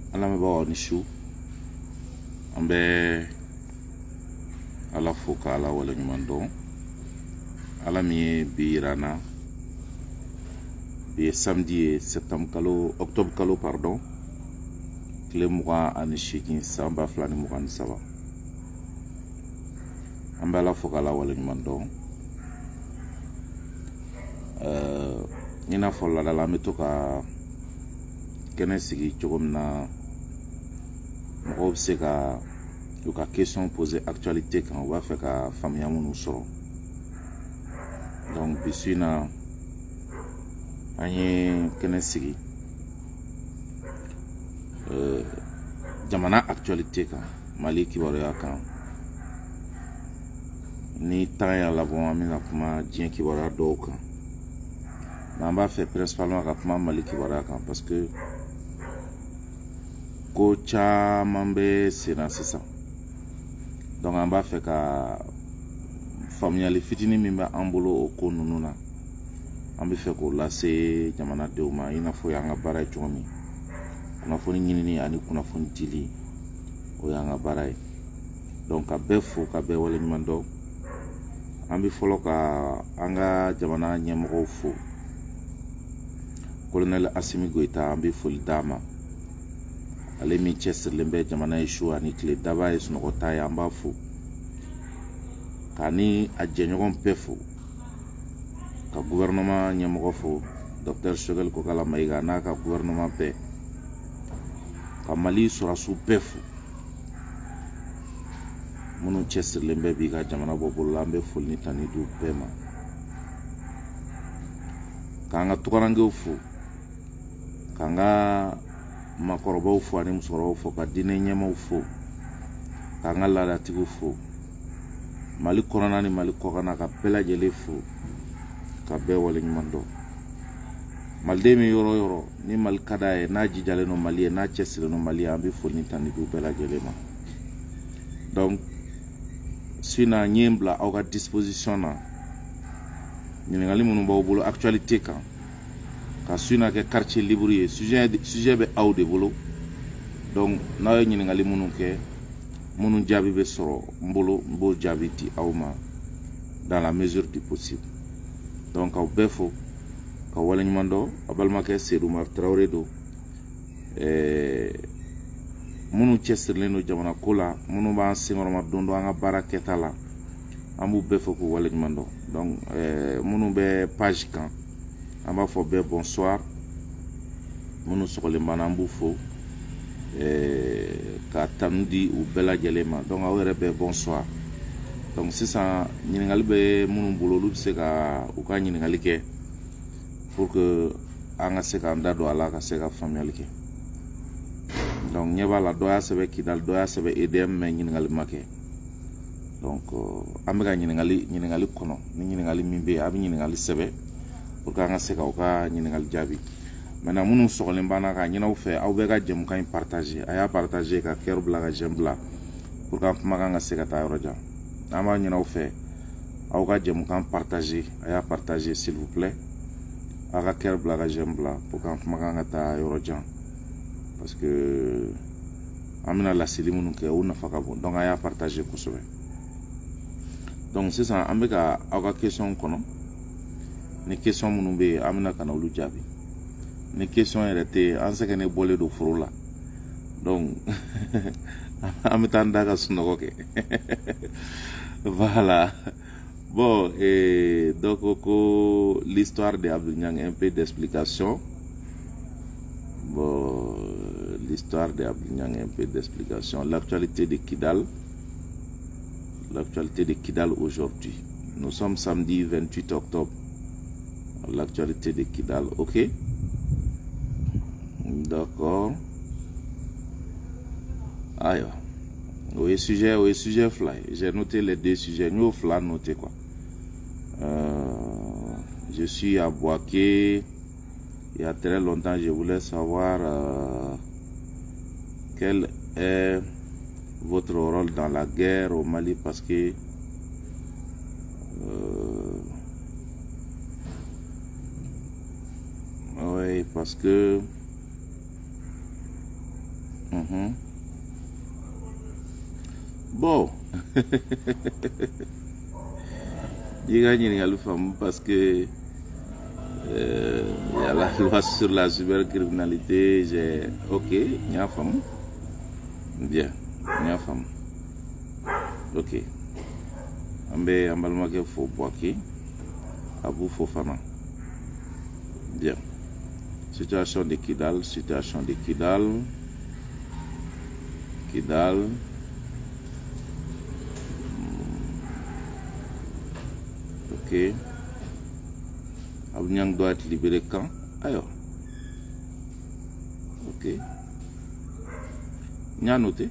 ala me ba ni shu ambe ala foka ala wala nyumando ala mi birana bi samedi septembre kalo octobre kalo pardon kile muga ani shikin samba flani muga ni saba ambe ala foka ala wala nyumando nina fola la me toka kene sigi chogomna mo se ka ka question posée actualité quand on va faire ka famille nous sort donc bisina anye kene sigi jamana actualité kan mali kibaru ya kan ni tan ya labon amina kuma dien kibaru do kan on va faire principalement ka kuma mali kibaru kan parce que ko caman bɛ senna sisan donc an b'a fɛ ka faamuyali fitinin min bɛ an bolo o ko ninnu na an bɛ fɛ k'o lase jamanadenw ma i n'a fɔ y'an ka baara ye cogo min kunnafoni ɲinini ani kunnafoni dili o y'an ka baara ye donc ka bɛɛ fo ka bɛɛ waleɲuman dɔn an bɛ fɔlɔ ka an ka jamana ɲɛmɔgɔw fo colonel Assimi Goïta an bɛ foli d'a ma ale min cɛsirilen bɛ jamana ye su ani tile daba ye sunɔgɔta ye an b'a fo k'ani a jɛɲɔgɔn bɛɛ fo ka gouvernement ɲɛmɔgɔ fo Dr Choguel Kokala Mayiga n'a ka gouvernement bɛɛ ka Mali sɔrɔsiw bɛɛ fo minnu cɛsirilen bɛ b'i ka jamana bɔ bolo la an bɛ foli ni tani di u bɛɛ ma k'an ka tukarankew fo k'an ka makɔrɔbaw fo ani musokɔrɔbaw fo ka diinɛ ɲɛmaw fo k'an ka laadatigiw fo mali kɔnɔna ni mali kɔkan ka bɛɛ lajɛlen fo ka bɛɛ waleɲuman dɔn maliden min yɔrɔ yɔrɔ ni mali ka d'a ye n'a jijalen no mali ye n'a cɛsirilen no mali ye an bɛ foli ni tani di u bɛɛ lajɛlen ma donc sina n ye n bila aw ka disposition na ɲininkali minnu b'aw bolo actualité kan ka suna kɛ quartier libre ye sujet bɛ aw de bolo donc n'aw ye ɲininkali minnu kɛ minnu jaabi bɛ sɔrɔ n bolo n b'o jaabi di aw ma dans la mesure du possible donc aw bɛɛ fo ka waleɲuman dɔn a balimakɛ Seydou Umar Traoré don minnu cɛsirilen don jamana ko la minnu b'an senkɔrɔma don dɔ an ka baara kɛta la an b'u bɛɛ fo k'u waleɲuman dɔn donc minnu bɛ page kan an b'a fɔ bɛɛ bonsoir minnu sɔgɔlen b'an na an b'u fo ka tanu di u bɛɛ lajɛlen ma donc aw yɛrɛ bɛɛ bonsoir donc sisan ɲininkali bɛ minnu bolo olu bɛ se ka u ka ɲininkali kɛ pour que an ka se k'an da don a la ka se ka faamuyali kɛ donc ɲɛ b'a la dɔ y'a sɛbɛn Kidali dɔ y'a sɛbɛn EDM mais ɲininkali ma kɛ donc an bɛ ka ɲininkali kɔnɔ ni ɲininkali min bɛ yen a bɛ ɲininkali sɛbɛn pour que an ka se k'aw ka ɲininkali jaabi maintenant minnu sɔgɔlen b'an na ka ɲin'aw fɛ aw bɛɛ ka jɛmukan in partager a y'a partager ka cœur bila ka j'aime bila pour que an kumakan ka se ka taa yɔrɔ jan an b'a ɲin'aw fɛ aw ka jɛmukan partager a y'a partager s'il vous plaît aw ka cœur bila ka j'aime bila pour que an kumakan ka taa yɔrɔ jan parce que an bɛna laseli minnu kɛ o nafa ka bon donc a y'a partager kosɛbɛ donc sisan an bɛ ka aw ka question kɔnɔ ni question minnu bɛ yen an bɛna ka na olu jaabi ni question yɛrɛ tɛ yen an sɛgɛnnen bɔlen don foro la donc an bɛ taa an da ka sunɔgɔ kɛ voilà bon donc ko l'histoire de Abdou Niang un peu d'explication bon l'histoire de Abdou Niang un peu d'explication l'actualité de Kidal aujourd'hui nous sommes samedi 28 octobre l'actualité de Kidal, ok, d'accord. Aïe, oui sujet fly, j'ai noté les deux sujets, nous fly noté quoi. Je suis à Boaké, il y a très longtemps je voulais savoir quel est votre rôle dans la guerre au Mali parce que oui, parce que Bon. Il gagne le femme parce que il y a la loi sur la cybercriminalité. J'ai ok, il y a femme. Bien, il y a femme. Ok. Ambe ambalmake fo boaki. Abu Fofana. Bien. Situation de Kidal, situation de Kidal. Kidal. Ok. Abnyang doit être libéré quand? Alors. Ok. N'y a noté.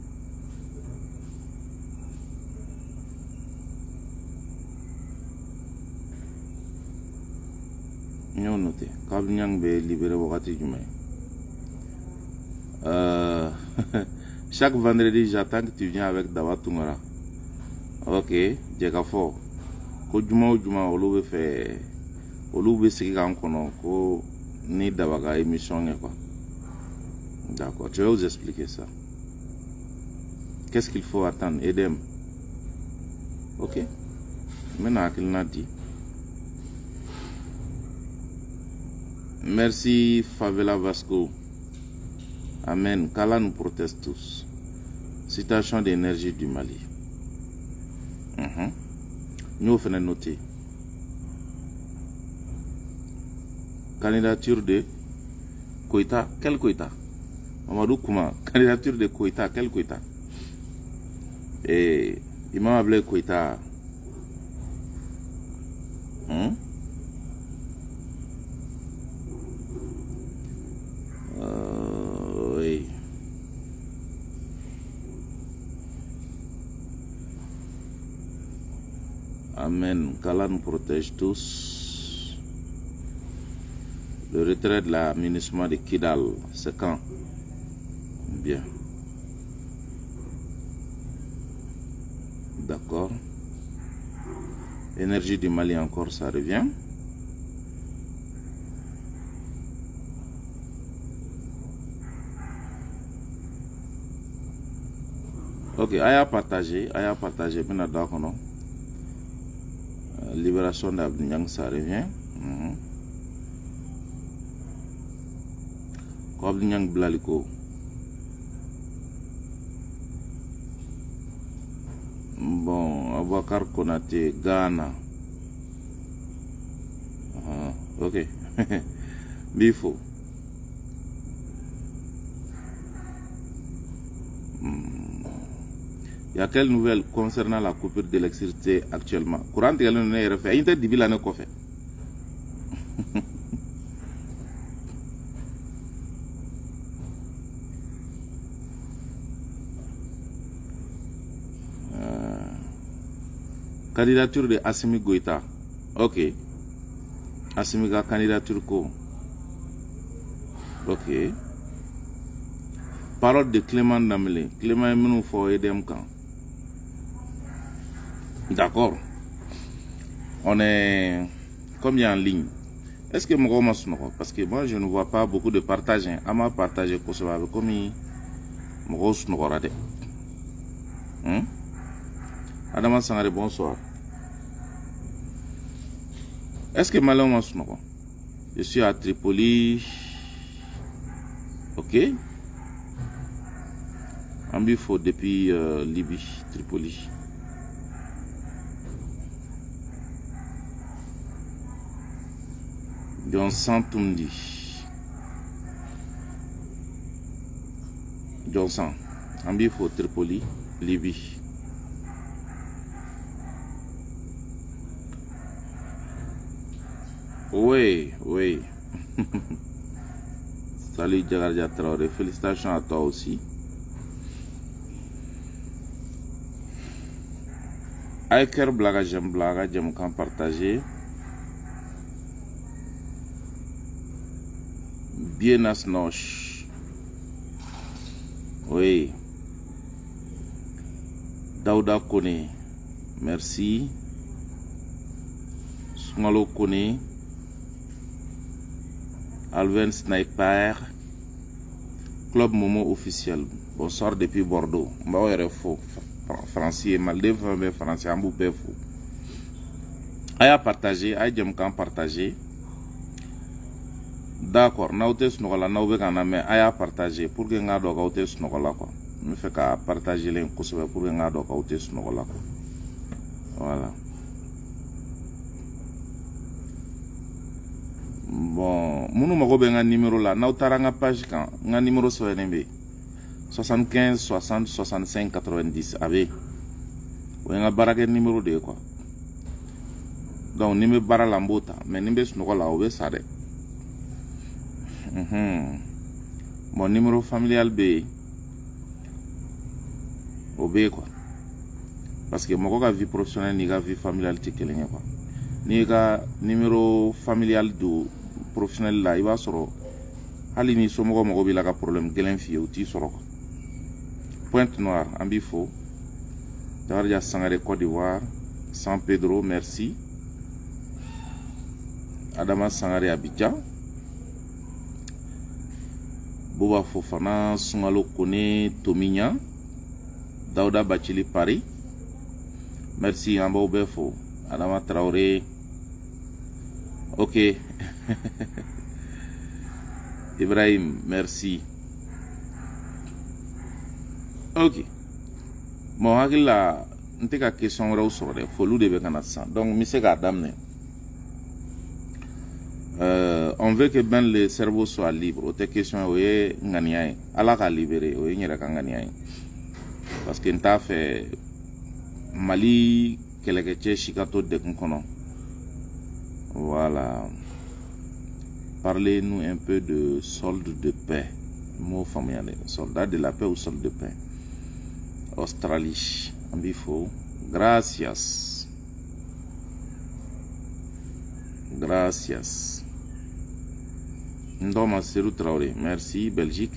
N'y a noté. Kabnyang be libéré wakati jumai. Chaque vendredi, j'attends que tu viens avec Dawa Tungara. Ok, Djekafo. Ko juma olu be fait olu be sigi kan kono ko ni Dawa émission quoi. D'accord, je vais vous expliquer ça. Qu'est-ce qu'il faut attendre? Edem. Ok. Maintenant qu'il n'a dit. Merci Favela Vasco. Amen. Qu'Allah nous protège tous. Citation d'énergie du Mali. Nous faisons noter. Candidature de Koïta. Quel Koïta? Amadou Kouma. Candidature de Koïta. Quel Koïta? Et il m'a appelé Koïta. Oui. Amen. Qu'Allah nous protège tous. Le retrait de l'aménagement de Kidal, c'est quand? Bien. D'accord. Énergie du Mali encore, ça revient. Ok, Aya partagé, maintenant d'accord, non? Libération d'Abnyang, ça revient. Abnyang Blaliko. Bon, Abakar Konate, Ghana. Ok. Bifo. Il y a quelle nouvelle concernant la coupure d'électricité actuellement? Courant de l'année refait. Il dit l'année qu'on fait. Candidature de Assimi Goïta. Ok. Assimi Goïta candidature ko. Ok. Parole de Clément Damele. Clément est venu pour aider Mkan. D'accord. On est combien en ligne? Est-ce que moi parce que moi je ne vois pas beaucoup de partage. À ma partager pour ça comme moi Adama Sangare, bonsoir. Est-ce que Malin je suis à Tripoli. Ok. Ambifo depuis Libye, Tripoli. Johnson Tundi. Johnson. Ambifo Tripoli, Libye. Oui, oui. Salut Djagardia Traoré, félicitations à toi aussi. Aiker blaga, j'aime quand partager. Bien asnoche. Oui. Daouda Kone, merci. Sungalo Kone. Alven Sniper, Club Momo officiel. Bonsoir depuis Bordeaux. Mbaouere faux. Français, Maldives, mais français, Amboupé faux. Aya partager, aya j'aime quand partager. D'accord, naote snogola naobe kana mais aya partager pour que nga do kaote snogola quoi. Me fait ka partager len kosobe pour que nga do kaote snogola quoi. Voilà. Bon, munu mago be nga numéro là, na utara nga page kan, nga numéro so NB 75 60 65 90 abe. Ou nga barake numéro de quoi. Donc nimbe bara lambota, mais nimbe snoko la obe sare. Mon numéro familial B obe quoi. Parce que mon vie professionnelle ni vie familiale tikelenge quoi. Ni ga numéro familial du professionnel là il va soro hali ni somo mo bi la ka problème gelen fi ou ti soro Pointe Noire ambifo Darja Sangare Côte d'Ivoire San Pedro merci Adama Sangare Abidjan Boba Fofana Sungalo Kone Tominya Daouda Bachili Paris merci Amba Obefo Adama Traoré. Ok. Ibrahim, merci. Ok. Bon, hakila, n'te ka question wɛrɛw sɔrɔ dɛ, foliw de bɛ ka na sisan. Donc, n bɛ se k'a daminɛ. On veut que ben le cerveau soit libre. O tɛ question o ye ŋaniya ye. Ala k'a libérer, o ye n yɛrɛ ka ŋaniya ye. Parce que n t'a fɛ Mali kɛlɛkɛcɛ si ka to degun kɔnɔ. Voilà. Parlez-nous un peu de solde de paix. Mot familial. Soldat de la paix ou solde de paix. Australie. Ambifo. Gracias. Gracias. Ndoma Serou Traoré. Merci. Belgique.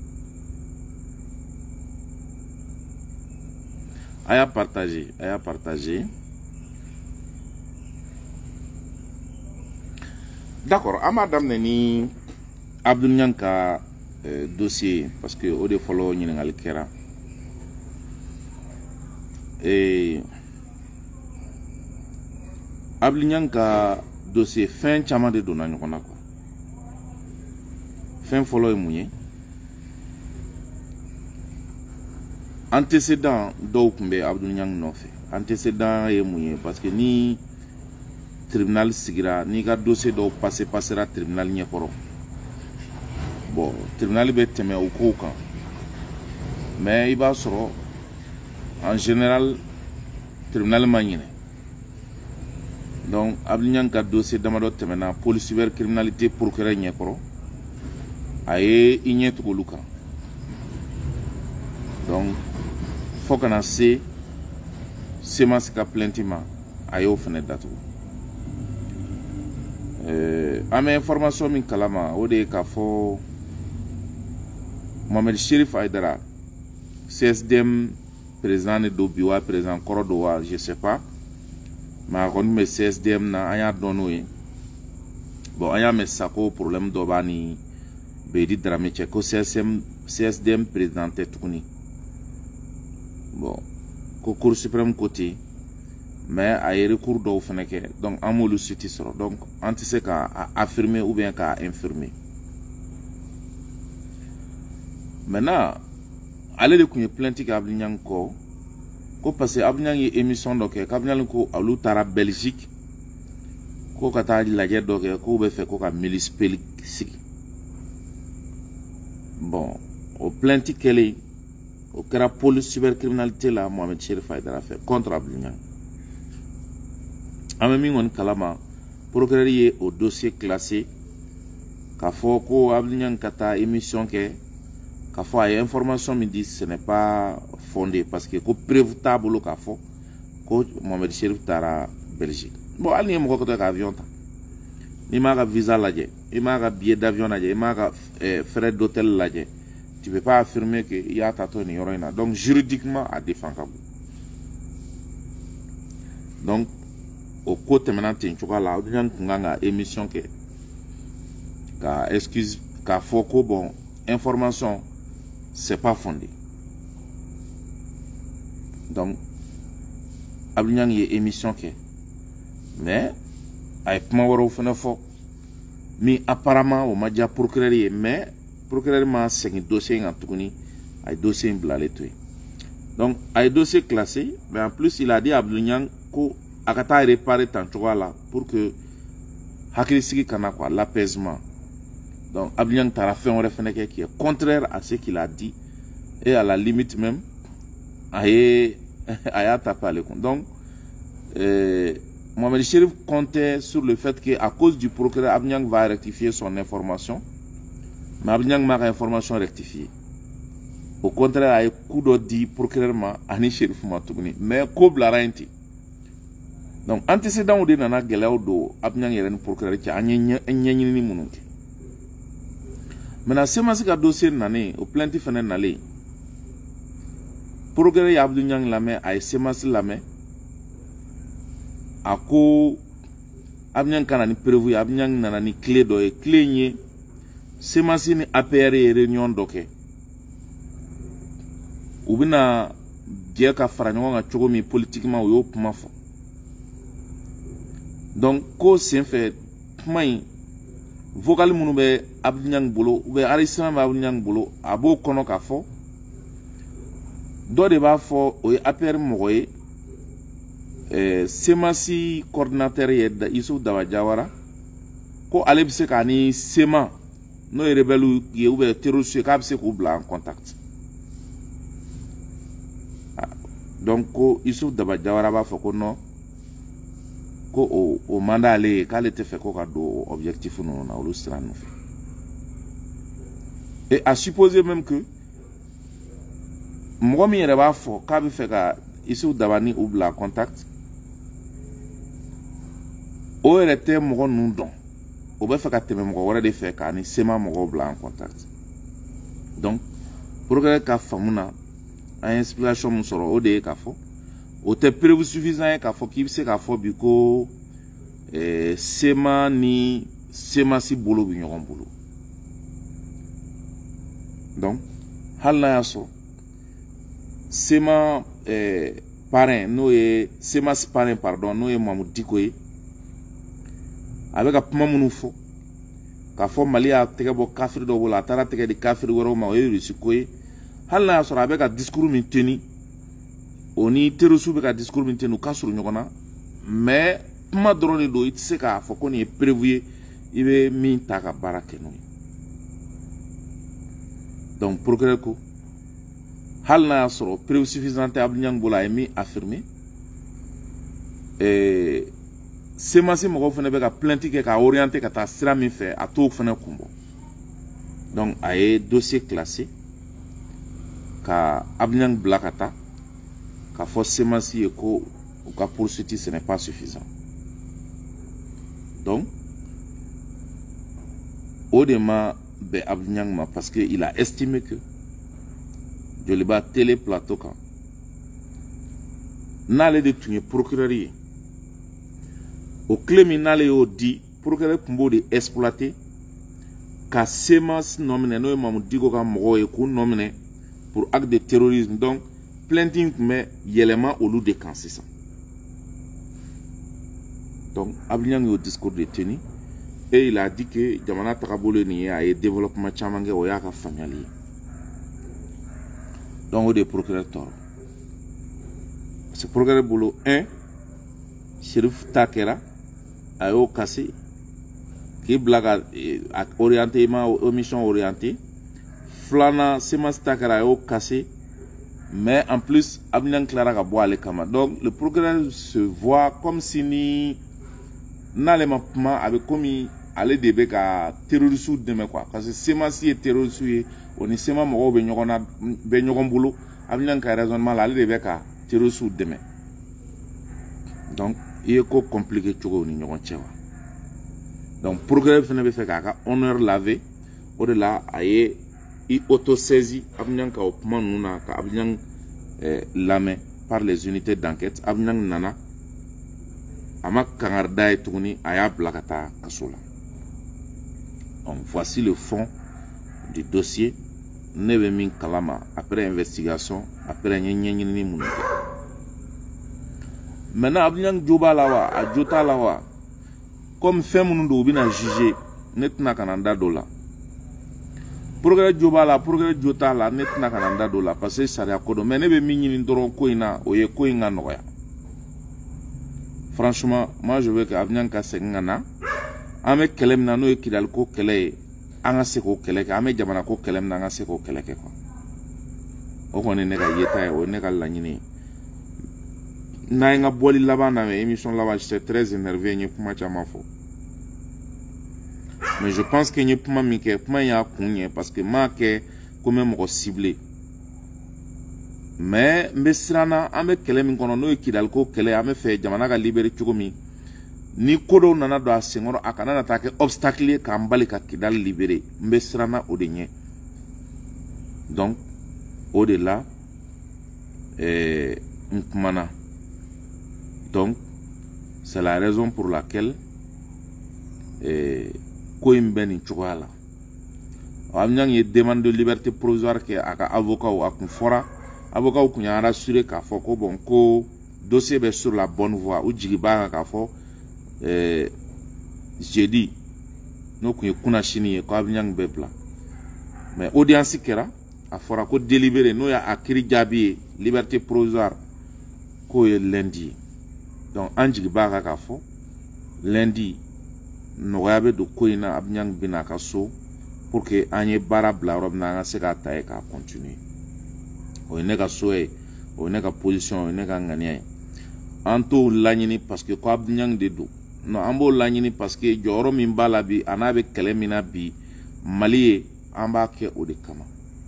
Aya partager. Aya partager. D'accord, Amadam Neni Abdou Nyanka dossier parce que au défaut ni ngal kera et Abdou Nyanka dossier fin chama de dona nyokona quoi fin follow mouye antécédent do kumbe Abdou Nyang no fait antécédent e mouye parce que ni tribunal sigira ni ka dossier do passera tribunal ɲɛkɔrɔ bon tribunal bɛ tɛmɛ o kow kan mais i b'a sɔrɔ en général tribunal ma ɲinɛ donc Abdou Niang ka dossier damadɔ tɛmɛna police cybercriminalité procureur ɲɛkɔrɔ a ye i ɲɛ tugu olu kan donc fo kana se ma se ka plainte ma a y'o fɛnɛ datugu. Ame information min kalama o de ka fɔ Mohamed Chérif Aïdara CSDM président ne do biwa président kɔrɔ do wa je sais pas mais a kɔni bɛ CSDM na an y'a dɔn n'o ye bon an y'a mɛn sisan ko problème dɔ b'a ni Bedi Dramé cɛ ko CSDM président tɛ tuguni bon ko Cour suprême ko ten mais a ye recours dɔw fɛnɛ kɛ donc an m'olu suite sɔrɔ donc an tɛ se ka affirmer ou bien ka infirmer maintenant ale de kun ye plainte kɛ Abdou Niang kɔ ko parce que Abdou Niang ye émission dɔ kɛ Abdou Niang ko olu taara Belgique ko ka taa lajɛ dɔ kɛ k'u bɛ fɛ ko ka milice pellique sigi bon o plainte kɛlen o kɛra police cybercriminalité la Mohamed Chérif Aïdara fɛ contre Abdou Niang an bɛ min kɔni kalama procureur ye o dossier classé k'a fɔ ko Abdou Niang ka taa émission kɛ k'a fɔ a ye information min di ce n'est pas fondé parce que ko preuve t'a bolo k'a fɔ ko Mohamed Chérif taara Belgique bon hali ni ye mɔgɔ kɛtɔ ka avion ta n'i m'a ka visa lajɛ i m'a ka billet d'avion lajɛ i m'a ka frais d'hôtel lajɛ tu peux pas affirmer que i y'a tatɔ nin yɔrɔ in na donc juridiquement a défend ka bon donc o ko tɛmɛna ten cogoya la Abdou Niang kun kan ka émission kɛ ka excuse k'a fɔ ko bon information c'est pas fondé. Donc Abdou y émission ke mais ay kuma waro fana fo mi apparemment o ma dia procureur mais procureur ma segin dossier en tukuni ay dossier blale toy. Donc ay dossier classé mais en plus il a dit Abdou ko akata réparer tant là pour que hakili sigi kana quoi l'apaisement. Donc Abdou tara fait un référendum qui est contraire à ce qu'il a dit et à la limite même aya tapé le compte. Donc Mohamed Chérif comptait sur le fait qu'à cause du procureur, Abdou va rectifier son information. Mais Abdou m'a information rectifiée. Au contraire, il y a coup de dit procureur Ani Chérif Matougni. Mais comme la rente. Donc, antécédent ou de nana gelao do Abdou yeren procureur qui a ni mounouki. Maintenant, c'est ma dossier nané, au plaintif fenêtre nalé. Procureur Abdou Lame a SMS Lame. Ako Abdou kana ni prévu Abdou nana ni clé do e clé ni semasi ni APR réunion doké ubina dia ka faranyo nga chogo mi politiquement yo puma fo. Donc ko sen fait mai vocal munu be Abdou bolo ou be arisama be Abdou bolo abo kono ka fo do de ba fo o APR mogoye semasi coordinateur yedda Issouf Daba Jawara ko ale bi se ka ni sema no rebelu ye ou be terroriste ka bi se ko bla en contact. Donc ko Issouf Daba Jawara ba fo ko non ko o mandat ale ka le te fait ko ka do objectif no na olu sira no fait. Et à supposer même que mo mi yere ba fo ka bi fe ka Issouf Daba ni ou bla contact o était mon nom don o be faka teme mo wara de fe ka ni sema mo bla en contact. Donc pour que ka famuna a inspiration mon soro o de ka fo o te preuve suffisant ka fo ki se ka fo biko sema ni sema si bolo bi nyon bolo. Donc hal na yaso sema parrain no e sema parrain pardon no e Mamadou Dikoye avec un peu de fo ka fo Mali a tege bo kafir do bola tara tege di kafir woro ma o yuri koy hal na sora avec un discours min teni oni terusu be ka discours min tenu kasuru nyogona mais ma drone do it se ka fo ko ni prévu ibe min ta ka barake no. Donc procureur ko hal na soro preuve suffisante Abdou bola emi affirmé et c'est ma si mo fene be ka plainte ke ka orienté ka ta sira mi fait à tout fene kumbo. Donc aye dossier classé ka Abdou blakata ka forcément si eko ou ka poursuite ce n'est pas suffisant. Donc au-delà be Abdou ma parce que il a estimé que je le bats télé plateau quand n'allait de tuer procureur au criminel et au dit procureur pour de exploiter ka semence nominé no Mamadou Diko ka mogo e ku nominé pour acte de terrorisme. Donc plainting mais élément au loup de cancer ça. Donc Abdou au discours de tenu et il a dit que jamana takabolo ni a développement chamange o ya ka family. Donc au des procureurs tort. Ce procureur boulot 1 Chérif Takera a eu cassé qui blague orienté ma mission orientée flana Semas Takera a eu cassé mais en plus Abdou Clara ka boire les camarades. Donc le procureur se voit comme si ni n'allait avec commis aller débe ka terroriste demain quoi parce que Semas si est terroriste on est Semas mo be nyogon boulot Abdou ka raisonnement là aller débe ka terroriste demain. Donc il est compliqué tout ni nyogon tchewa. Donc procureur fene fait ka honneur lavé au delà aye i auto-saisi Abdou ka opman nuna ka Abdou lame par les unités d'enquête Abdou nana ama kangarda et tourni aya blakata kasola. Donc voici le fond du dossier ne bɛ min kalama après investigation après ɲɛɲini mun kɛ maintenant Abidjan jo b'a la wa a jo t'a la wa comme fɛn minnu don u bɛna juger ne tɛna ka na n da don la progrès jo b'a la progrès jo t'a la ne tɛna ka na n da don la parce que sariya ko don mais ne bɛ min ɲini dɔrɔn ko in na o ye ko in ka nɔgɔya franchement moi je veux que Abidjan ka segin ka na an bɛ kɛlɛ min na n'o ye Kidali ko kɛlɛ ye an ka se k'o kɛlɛ kɛ an bɛ jamana ko kɛlɛ min na an ka se k'o kɛlɛ kɛ quoi o kɔni ne ka yeta ye o ye ne ka laɲini ye n'a ye n ka bɔli laban na mɛ émission laban j'étais très énervé n ye kuma caman fɔ mais je pense que n ye kuma min kɛ kuma in y'a kun ɲɛ parce que n m'a kɛ ko n bɛ mɔgɔ ciblé mais n bɛ siran na an bɛ kɛlɛ min kɔnɔ n'o ye Kidali ko kɛlɛ an bɛ fɛ jamana ka libérer cogo min ni ko dɔw nana don a senkɔrɔ a kana na taa kɛ obstacle ye k'an bali ka Kidali libérer n bɛ siran na o de ɲɛ donc o de la n kumana donc c'est la raison pour laquelle ko in bɛ nin cogoya la Abidjan ye demande de liberté provisoire kɛ a ka avocat a kun fɔra avocat kun y'a rassuré k'a fɔ ko bon ko dossier bɛ sur la bonne voie u jigi b'a kan k'a fɔ jeudi n'o kun ye kunasini ye ko Abidjan bɛ bila mais audience kɛra a fɔra ko délibéré n'o y'a kiiri jaabi ye liberté provisoire k'o ye lundi donc an jigi b'a kan k'a fɔ lundi nɔgɔya bɛ don ko in na Abidjan bɛna a ka so pour que an ye baara bila yɔrɔ min na an ka se k'a ta ye k'a continuer o ye ne ka so ye o ye ne ka position o ye ne ka ŋaniya ye an t'o laɲini parce que ko Abidjan de don non an b'o laɲini parce que jɔyɔrɔ min b'a la bi a n'a bɛ kɛlɛ min na bi Mali ye an b'a kɛ o de kama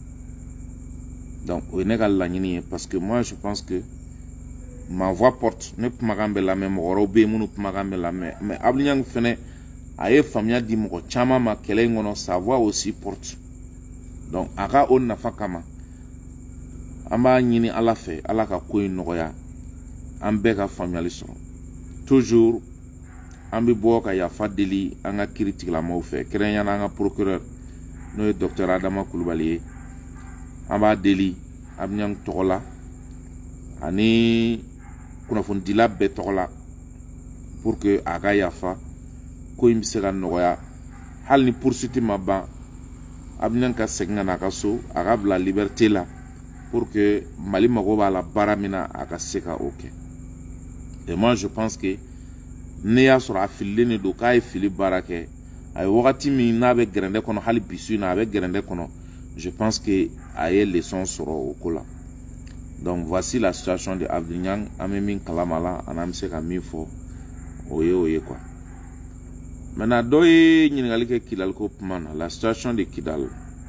donc o ye ne ka laɲini ye parce que moi je pense que ma voix porte ne kumakan bɛ lamɛn mɔgɔ wɛrɛw bɛ yen minnu kumakan bɛ lamɛn mais Abidjan fɛnɛ a ye faamuya di mɔgɔ caman ma kɛlɛ in kɔnɔ sa voix aussi porte donc a ka o nafa kama an b'a ɲini Ala fɛ Ala ka ko in nɔgɔya an bɛɛ ka faamuyali sɔrɔ toujours an bɛ bɔ ka yafa deli an ka kiiri tigilamɔgɔw fɛ kɛrɛnkɛrɛnnenya an ka procureur n'o ye docteur Adama Kulibali ye an b'a deli Abidjan tɔgɔ la ani kunnafonidila bɛɛ tɔgɔ la pour que a ka yafa ko in bɛ se ka nɔgɔya hali ni poursuite ma ban Abidjan ka segin ka na a ka so a ka bila liberté la pour que Mali mago b'a la baara min na a ka se ka o kɛ et moi je pense que ne y'a sɔrɔ a fililen de don k'a ye fili baara kɛ a ye wagati min n'a bɛ gɛrɛndɛ kɔnɔ hali bi su in na a bɛ gɛrɛndɛ kɔnɔ je pense que a ye leçon sɔrɔ o ko la donc voici la situation de Abidjan an bɛ min kalama la ani an bɛ se ka min fɔ o ye quoi maintenant dɔ ye ɲininkali kɛ Kidali ko kuma na la situation de Kidali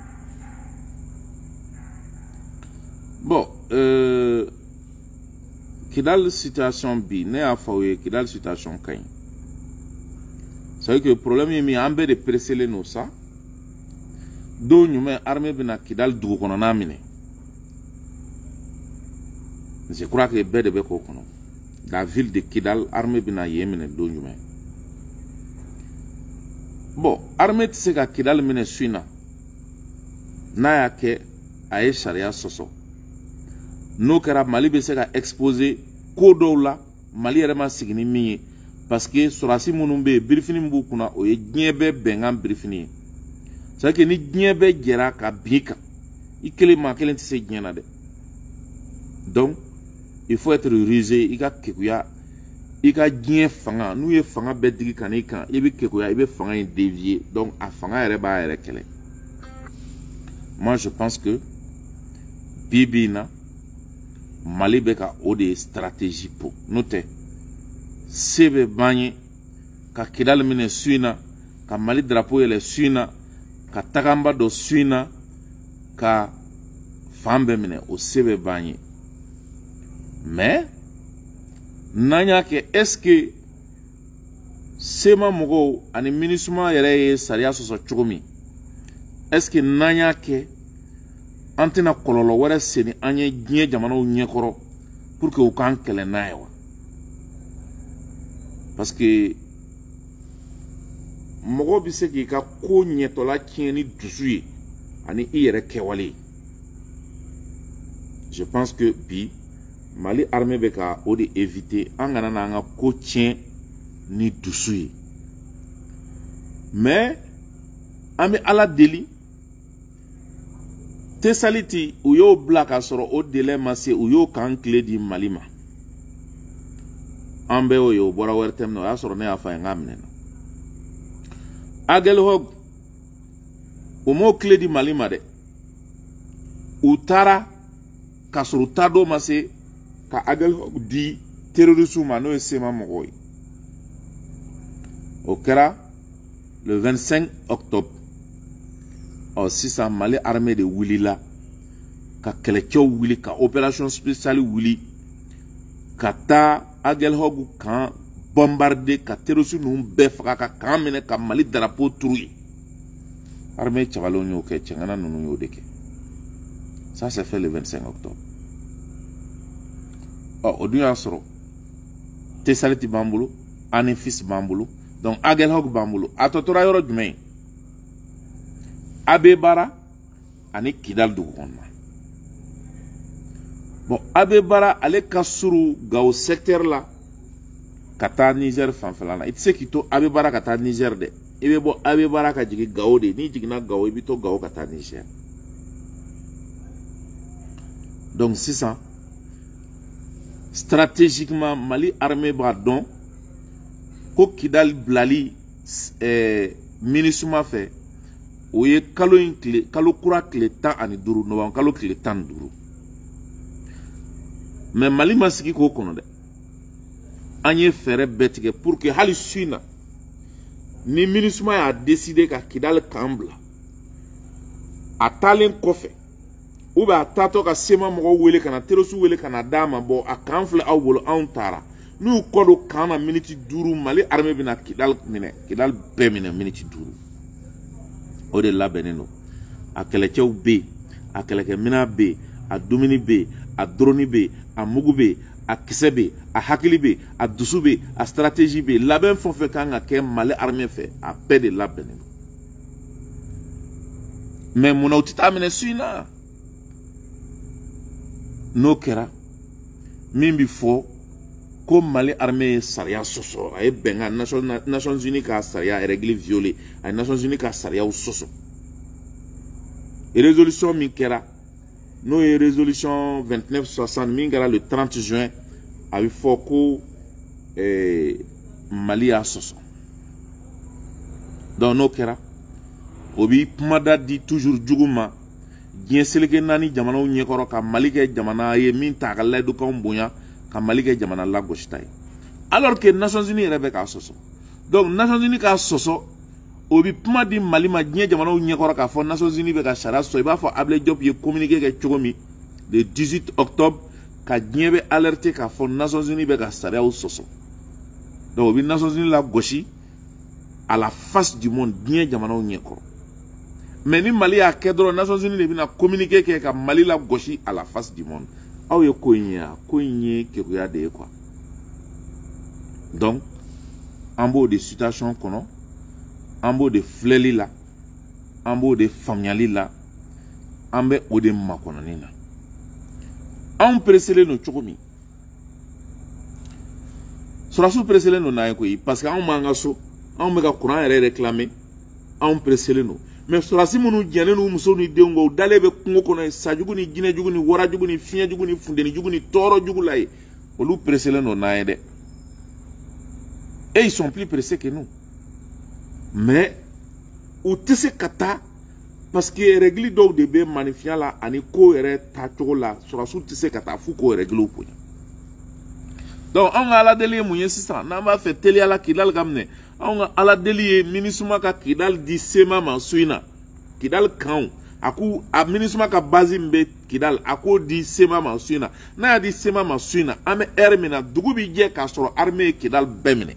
bon Kidali situation bi ne y'a fɔ aw ye Kidali situation ka ɲi c'est à dire que problème ye min an bɛɛ de pereselen no sa don ɲumɛn armée bɛna Kidali dugu kɔnɔna minɛ je crois que bɛɛ de bɛ k'o kɔnɔ la ville de Kidali armée bɛna yen minɛ don ɲumɛn bon armée tɛ se ka Kidali minɛ su in na n'a y'a kɛ a ye sariya sɔsɔ n'o kɛra Mali bɛ se ka exposer ko dɔw la Mali yɛrɛ ma sigi ni min ye parce que sɔrɔdasi minnu bɛ yen birifini min b'u kunna o ye diɲɛ bɛɛ bɛnkan birifini ye c'est à dire que ni diɲɛ bɛɛ jɛra ka bin i kan i kelen maa kelen tɛ se diɲɛ na dɛ donc il faut être rusé i ka kekuya i ka diɲɛ fanga n'u ye fanga bɛɛ digi ka n'i kan i bɛ kekuya i bɛ fanga in dévier donc a fanga yɛrɛ b'a yɛrɛ kɛlɛ moi je pense que bi in na Mali bɛ ka o de ye stratégie po n'o tɛ se bɛ ban ye ka Kidali minɛ su in na ka Mali drapeau yɛlɛ su in na ka taganba dɔ su in na ka fan bɛɛ minɛ o se bɛ ban ye mais n'an y'a kɛ est-ce que sema mɔgɔw ani MINUSMA yɛrɛ ye sariya sɔsɔ cogo min est-ce que n'an y'a kɛ an tɛna kɔlɔlɔ wɛrɛ se ni an ye diɲɛ jamanaw ɲɛkɔrɔ pour que u k'an kɛlɛ n'a ye wa parce que mɔgɔ bɛ se k'i ka ko ɲɛtɔla tiɲɛ ni dusu ye ani i yɛrɛ kɛwale je pense que bi Mali armée be ka o de éviter an kana na nga ko tien ni dusu ye mais an be ala deli te saliti u yo bla ka sɔrɔ o délai ma se u yo kan kile di Mali ma an bɛ o ye o bɔra wɛrɛ tɛmɛ na o y'a sɔrɔ ne y'a fɔ a ye n k'a minɛ na Aguelhog o m'o kile di Mali ma dɛ u taara ka sɔrɔ u ta don ma se ka Aguelhog di terroristes ma n'o ye sema mɔgɔw ye o kɛra le 25 octobre sisan Mali armée de wulila ka kɛlɛcɛw wuli ka opération spéciale wuli ka taa Aguelhog kan bombarder ka terroristes ninnu bɛɛ faga ka kan minɛ ka Mali drapeau turu ye armée cɛbalenw y'o kɛ cɛŋana ninnu y'o de kɛ ça s'est fait le 25 octobre o dun y'a sɔrɔ Tessaliti b'an bolo ani fils b'an bolo donc Aguelhog b'an bolo a tɔ tora yɔrɔ jumɛn Abebara ani Kidal dugu kɔnɔna bon Abebara ale ka suru Gao secteur la ka taa Niger fanfɛla la i tɛ se k'i to Abebara ka taa Niger dɛ i bɛ bɔ Abebara ka jigin Gao de n'i jiginna Gao i bɛ to Gao ka taa Niger donc sisan stratégiquement Mali armée b'a dɔn ko Kidal bilali MINUSMA fɛ o ye kalo kura tile 15 novembre kalo tile 15 mais Mali ma sigi k'o kɔnɔ dɛ an ye fɛɛrɛ bɛɛ tigɛ pour que hali su in na ni MINUSMA y'a décidé ka Kidal kan bila a taalen kɔfɛ ou bien a taatɔ ka sema mɔgɔw wele ka na terroriste wele ka na d'a ma bon a kan filɛ aw bolo anw taara n'u kɔ don kan na miniti 5 Mali armée bɛna Kidal minɛ Kidal bɛɛ minɛ miniti 5 o de labɛnnen don a kɛlɛcɛw bɛ yen a kɛlɛkɛminɛn bɛ yen a dumuni bɛ yen a drone bɛ yen a mugu bɛ yen a kisɛ bɛ yen a hakili bɛ yen a dusu bɛ yen a stratégie bɛ yen labɛn fɛn o fɛn kan ka kɛ Mali armée fɛ a bɛɛ de labɛnnen don mais munna u tɛ taa minɛ su in na n'o kɛra min bɛ fɔ ko Mali armée ye sariya sɔsɔ a ye bɛnkan Nations Unies ka sariya règle violée a ye Nations Unies ka sariyaw sɔsɔ résolution min kɛra n'o ye résolution 2960 min kɛra le 30 juin a bɛ fɔ ko Mali y'a sɔsɔ donc n'o kɛra o bɛ kumada di toujours jugu ma diɲɛ seleke naani jamanaw ɲɛkɔrɔ ka Mali kɛ jamana ye min t'a ka layidukanw bonya ka Mali kɛ jamana lagosita ye alors que Nations Unies yɛrɛ bɛ k'a sɔsɔ donc Nations Unies k'a sɔsɔ o bɛ kuma di Mali ma diɲɛ jamanaw ɲɛkɔrɔ k'a fɔ Nations Unies bɛ ka sariya sɔsɔ i b'a fɔ Ablai Diop ye communiqué kɛ cogo min le 18 octobre ka diɲɛ bɛ alerter k'a fɔ Nations Unies bɛ ka sariyaw sɔsɔ donc o bɛ Nations Unies lagosi à la face du monde diɲɛ jamanaw ɲɛkɔrɔ mais ni Mali y'a kɛ dɔrɔn Nations Unies de bɛna communiqué kɛ ka Mali lagosi à la face du monde aw ye ko in ye a ko in ye kekuya de ye quoi donc an b'o de situation kɔnɔ an b'o de filɛli la an b'o de faamuyali la an bɛ o de makɔnɔni na anw pereselen don cogo min sɔrɔsiw pereselen don n'an ye koyi parce que anw b'an ka so anw bɛ ka kuran yɛrɛ réclamer anw pereselen don mais sɔrɔsi minnu jɛnnen n'u muso ni denw kɔ u dalen bɛ kungo kɔnɔ yen sajugu ni jinɛjugu ni warajugu ni fiɲɛjugu ni fundenijugu ni tɔɔrɔjugu la yen olu pereselen don n'an ye dɛ et ils sont plus pressés que nous mais u tɛ se ka taa parce que règle dɔw de bɛ manifiya la ani ko yɛrɛ taacogo la sɔrɔsiw tɛ se ka taa f'u k'o règlew bonya donc anw ka ala deli ye mun ye sisan n'an b'a fɛ teliya la Kidal ka minɛ anw ka ala deli ye MINUSMA ka Kidal di sema ma su in na Kidal kanw a ko a MINUSMA ka base min bɛ Kidal a k'o di sema ma su in na n'a y'a di sema ma su in na an bɛ heure min na dugu bɛ jɛ k'a sɔrɔ armée ye Kidal bɛɛ minɛ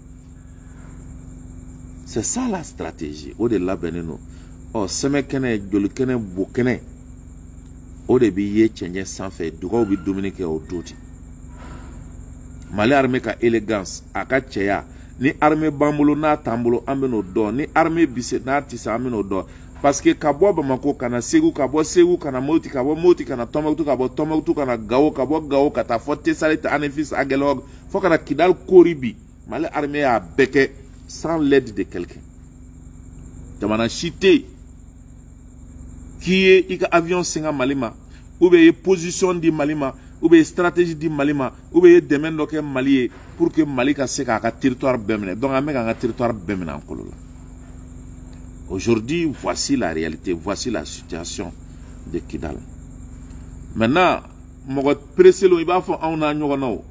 c'est ça la stratégie o de labɛnnen don ɔ sɛmɛkɛnɛ jolikɛnɛ bokɛnɛ o de bɛ ye cɛncɛn sanfɛ dugaw bɛ dumuni kɛ o don ten Mali armée ka élégance a ka cɛya ni armée b'an bolo n'a t'an bolo an bɛ n'o dɔn ni armée bi se n'a tɛ se an bɛ n'o dɔn parce que ka bɔ Bamako kana Ségou, ka bɔ Ségou kana Moti, ka bɔ Moti kana Tombouctou, ka bɔ Tombouctou kana Gao, ka bɔ Gao ka taa fɔ Tessalit, Anefis, Aguelog, fo kana Kidal Koribi. Mali armée a béqué sans l'aide de quelqu'un. Jamana chité qui est avion singa Malima, ou bien position di Malima, ou bien stratégie di Malima, ou bien domaine de Mali pour que Mali ka se ka territoire bemene. Donc on a un territoire bemene en Kolola. Aujourd'hui, voici la réalité, voici la situation de Kidal. Maintenant, mon pressé il va faire un an.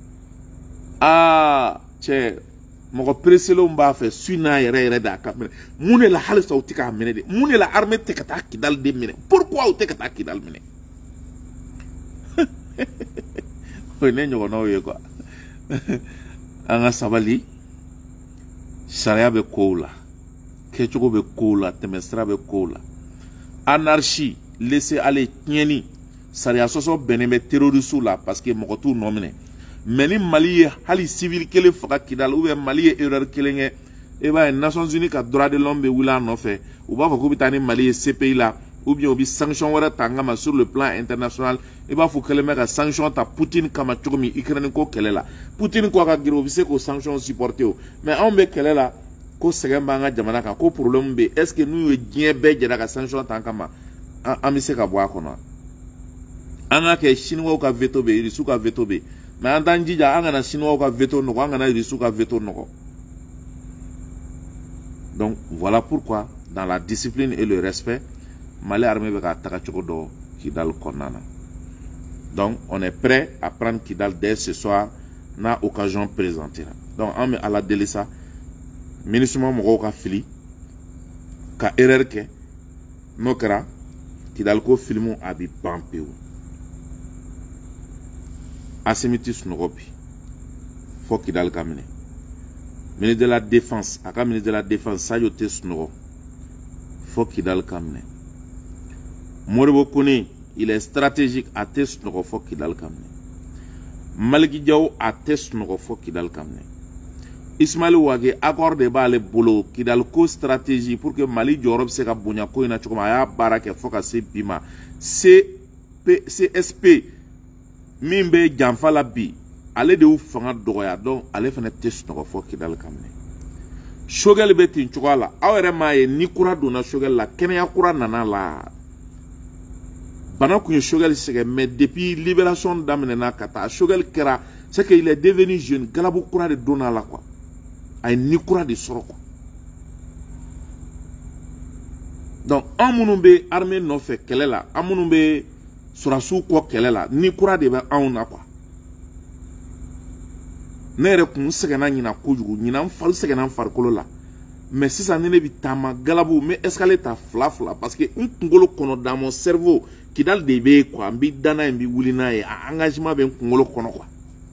Ah, tchè, mon pressé il va faire suina yere da kamene. Moune la halis au tika mene de. Moune la armée te kata Kidal de mene. Pourquoi ou te kata Kidal mene? Oui, n'est pas quoi. Anga sabali, sharia be koula. Ketchuko be koula, temestra be koula. Anarchie, laisser aller tieni. Saria soso beneme terroriste là parce que mokotou nominé. Mais ni Mali hali civil kele faka Kidal ou Mali erreur kelenge et ba Nations Unies ka droit de l'homme be wula no fait. Ou ba ko bitani Mali CPI là ou bien obi sanction wala tangama sur le plan international et ba faut que le mec a sanction ta Poutine kama chokomi Ukraine ko kelela. Poutine ko ka giro bise ko sanction supporter mais on be kelela ko segemba nga jamana ka ko problème be est-ce que nous ye dien be jera ka sanction tangama amise ka bo akona anga ke chinois ka veto be risu ka veto be mais andanji ja anga na chinois ka veto no anga na risu ka veto no. Donc voilà pourquoi dans la discipline et le respect Mali armée be ka taka choko do Kidal konana. Donc on est prêt à prendre Kidal dès ce soir na occasion présentée. Donc on met à la delisa ministre mo ka fili ka erreur ke nokra Kidal ko filmu abi pampeu asimitis nogopi faut Kidal kamene ministre de la défense aka ministre de la défense sayo tesno faut Kidal kamene Moribo Kone il est stratégique à tesno faut Kidal kamene Maliki Diaw à tesno faut Kidal kamene Ismaël Ouagé accorde ba le bolo Kidal ko stratégie pour que Mali Europe se ka bonya ko ina chukuma ya barake foka se bima CSP mimbe jamfala bi ale de u fanga dogoya donc ale fana test no fo Kidal kamne Shogel beti chukala awere maye ni kura dona Shogel la kenya kura nana la bana ku Shogel sege mais depuis libération d'amenena kata Shogel kera c'est qu'il est devenu jeune galabu kura de dona la quoi ay ni kura de soro quoi. Donc en munumbe armée no fait kelela amunumbe surasu ko kelela ni kura de ba auna quoi nere kun segena nyina kojugu nyina fal segena farkolo la mais si ça ne bi tama galabu mais escalator ta fla parce que un kungolo kono dans mon cerveau Kidal de be quoi mbi dana mbi wulina e engagement be kungolo kono quoi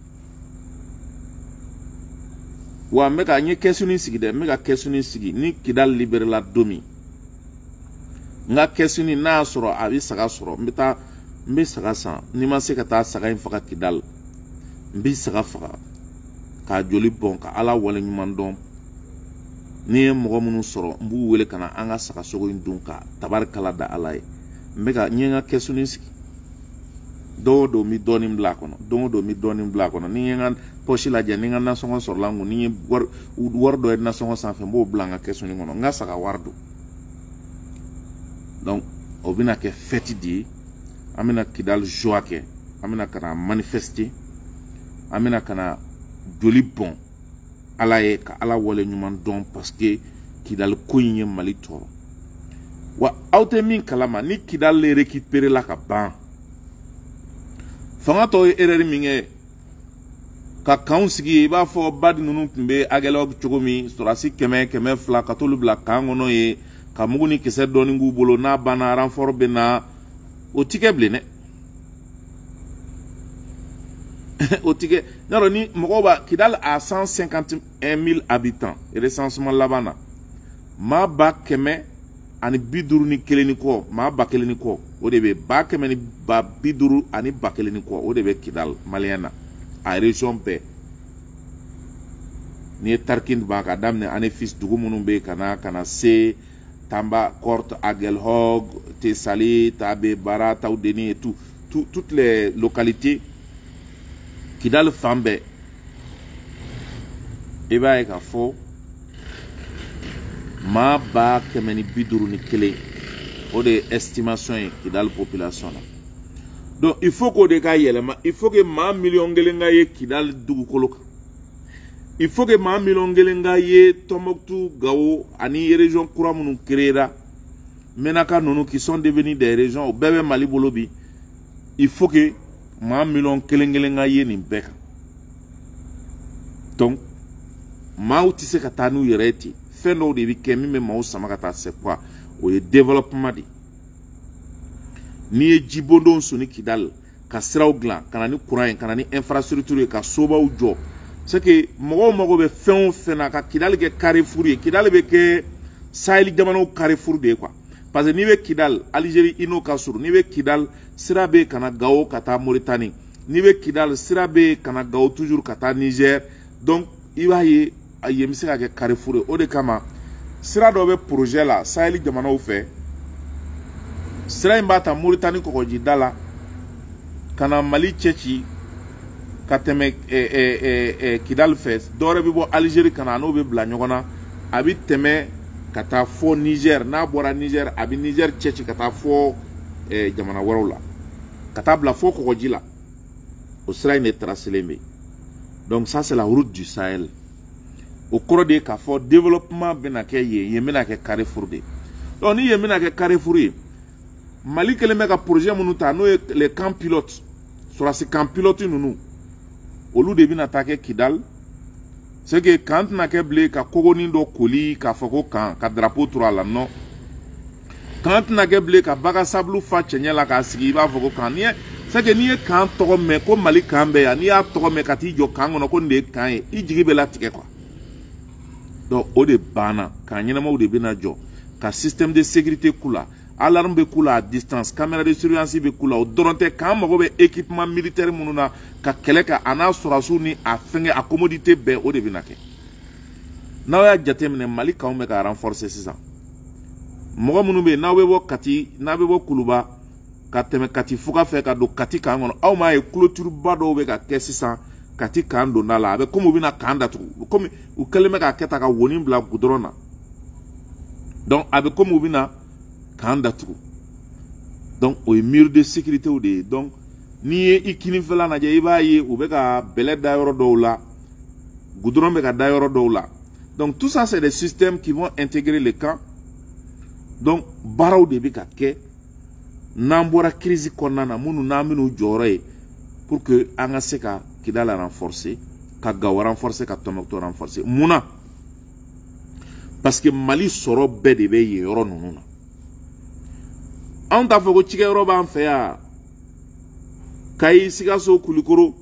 wa meka nye kesuni sigi de meka kesuni sigi ni Kidal libérer la domi nga kesuni na soro abi saga soro mbita mbi saga san ni ma se ka ta saga in faga Kidal mbi saga faga ka joli bon ka ala wala nyuman don ni mo munu soro mbu wele kana anga saga sogo indun ka tabarkala da ala mbeka nyenga kesuni sigi do mi donim bla kono do mi donim bla kono ni ngan pochi la je ni ngan na songo sor langu ni war do na songo san fe mbo bla nga kesuni ngono nga saga wardu. Donc obina ke feti di amina Kidal joake amina kana manifester amina kana joli bon ala ye ka ala wole nyuman don parce que Kidal koyinye Mali toro wa auto min kalama ni Kidal le récupérer la ka ban fanga to erreur minge ka kansigi ba fo bad nunu kumbe agelog chogomi storasi keme fla ka tolu bla kangono ye ka muguni kese doni ngu bolo na bana renfort bena o tike blene o tike naro ni mogoba Kidal a 151 000 habitants et recensement labana ma ba keme ani biduru ni keleni ko ma ba keleni ko o de be ba keme ni ba biduru ani ba keleni ko o de be Kidal maliana a région pe ni tarkin ba ka damne ani fils dugu munun be kana se Tamba, Korte, Aguelhog, Tessali, Tabé, Bara, Taoudeni et tout, toutes les localités qui dans le Fambe, et bien, il faut ma ba kemeni biduru ni kele o de estimation qui dans la population là. Donc il faut qu'on dégaille il faut que ma million gelenga ye qui dans le dugukolo. Il faut que ma million gelenga ye Tombouctou, Gao, ani région Kouramounou Kéréra, Menaka Nono qui sont devenus des régions au bébé Mali Bolobi. Il faut que ma million gelenga ye ni beka. Donc ma outise katanu yereti fendo de bikemi me ma usamaka c'est quoi au développement di ni jibondo suni kidal ka siraw glan kana ni courant kana ni infrastructure ka soba u jo c'est que mogo be fen fena ka kidal ke carrefour kidal be ke sahel jamano carrefour de quoi parce que ni be kidal Algérie ino kasuru ni be kidal sirabe kana Gao kata Mauritanie ni be kidal sirabe kana Gao toujours kata Niger donc il va y ayemisi ka ke carrefour o de kama sira do be projet la sahel jamano fait sira mbata Mauritanie ko jidala kana Mali tchechi kateme kidal fes dore bi bo Algérie kana no be bla nyogona abi teme kata fo Niger na bora Niger abi Niger tchechi kata fo jamana warola kata bla fo ko jila o sira ne traceleme. Donc ça c'est la route du Sahel. Au cours de kafo développement benake ye mena ke carrefour de. Donc ni ye mena ke carrefour Mali kele meka projet munuta no les camps pilotes sur ces camps pilotes nous au lieu de bien attaquer Kidal c'est que quand na ke blé ka kogoni do koli ka foko kan ka drapeau trois la non quand na ke blé ka baga sablu fa chenye la ka sigi ba foko kan ni c'est que ni kan to me ko Mali kambe ya ni a to me ka ti jo kan no ko nde kan e ijigi be la tike quoi. Donc au de bana kan nyina mo de bina jo ka système de sécurité kula alarme be kula à distance caméra de surveillance be kula o doronte kan mo be équipement militaire mununa ka kele ka ana sorasu ni a fenge a commodité be o de bina ke na ya jatemne Mali ka o me ka renforcer ça mo munu be na be bo kati na be bo kuluba ka teme kati fuka fe ka do kati kan ngono aw ma e clôture bado be ka kesisa kati kan do na la be comme bina kanda tu comme u keleme ka keta ka woni bla gudrona donc avec comme bina kanda tu donc au mur de sécurité ou de donc ni ikini fela na je iba yi u be ka bele da yoro do la gudron be ka da yoro do la donc tout ça c'est des systèmes qui vont intégrer les camps donc baraw de be ka ke nambora crise konana munu naminu jore pour que anga seka Kidal a renforcé, ka Gao renforcé, ka Tombouctou renforcé. Mouna. Parce que Mali soro be de be yoro nununa. On t'a fait que chike roba en fait ya. Kai Sigasso Koulikoro,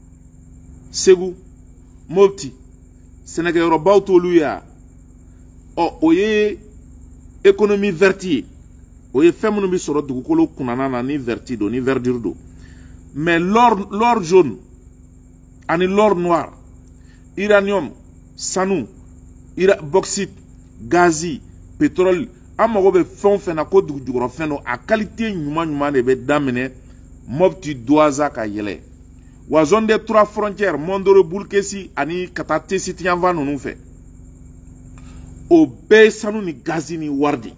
Ségou, Mopti, Sénégal roba autoluya. Oh, oye économie vertie. Oye femme bi soro dugukolo kunana ni vertido ni verdure. Mais l'or jaune ani l'or noir, uranium, sanou, bauxite, gazi, pétrole, amago be fon fena ko dugukolo feno a qualité nyuma de be damene Mopti doaza ka yele. Wa zone des trois frontières Mondoro Bulkesi ani Katate Sitianva nunu fe. O be sanou ni gazi ni wardi.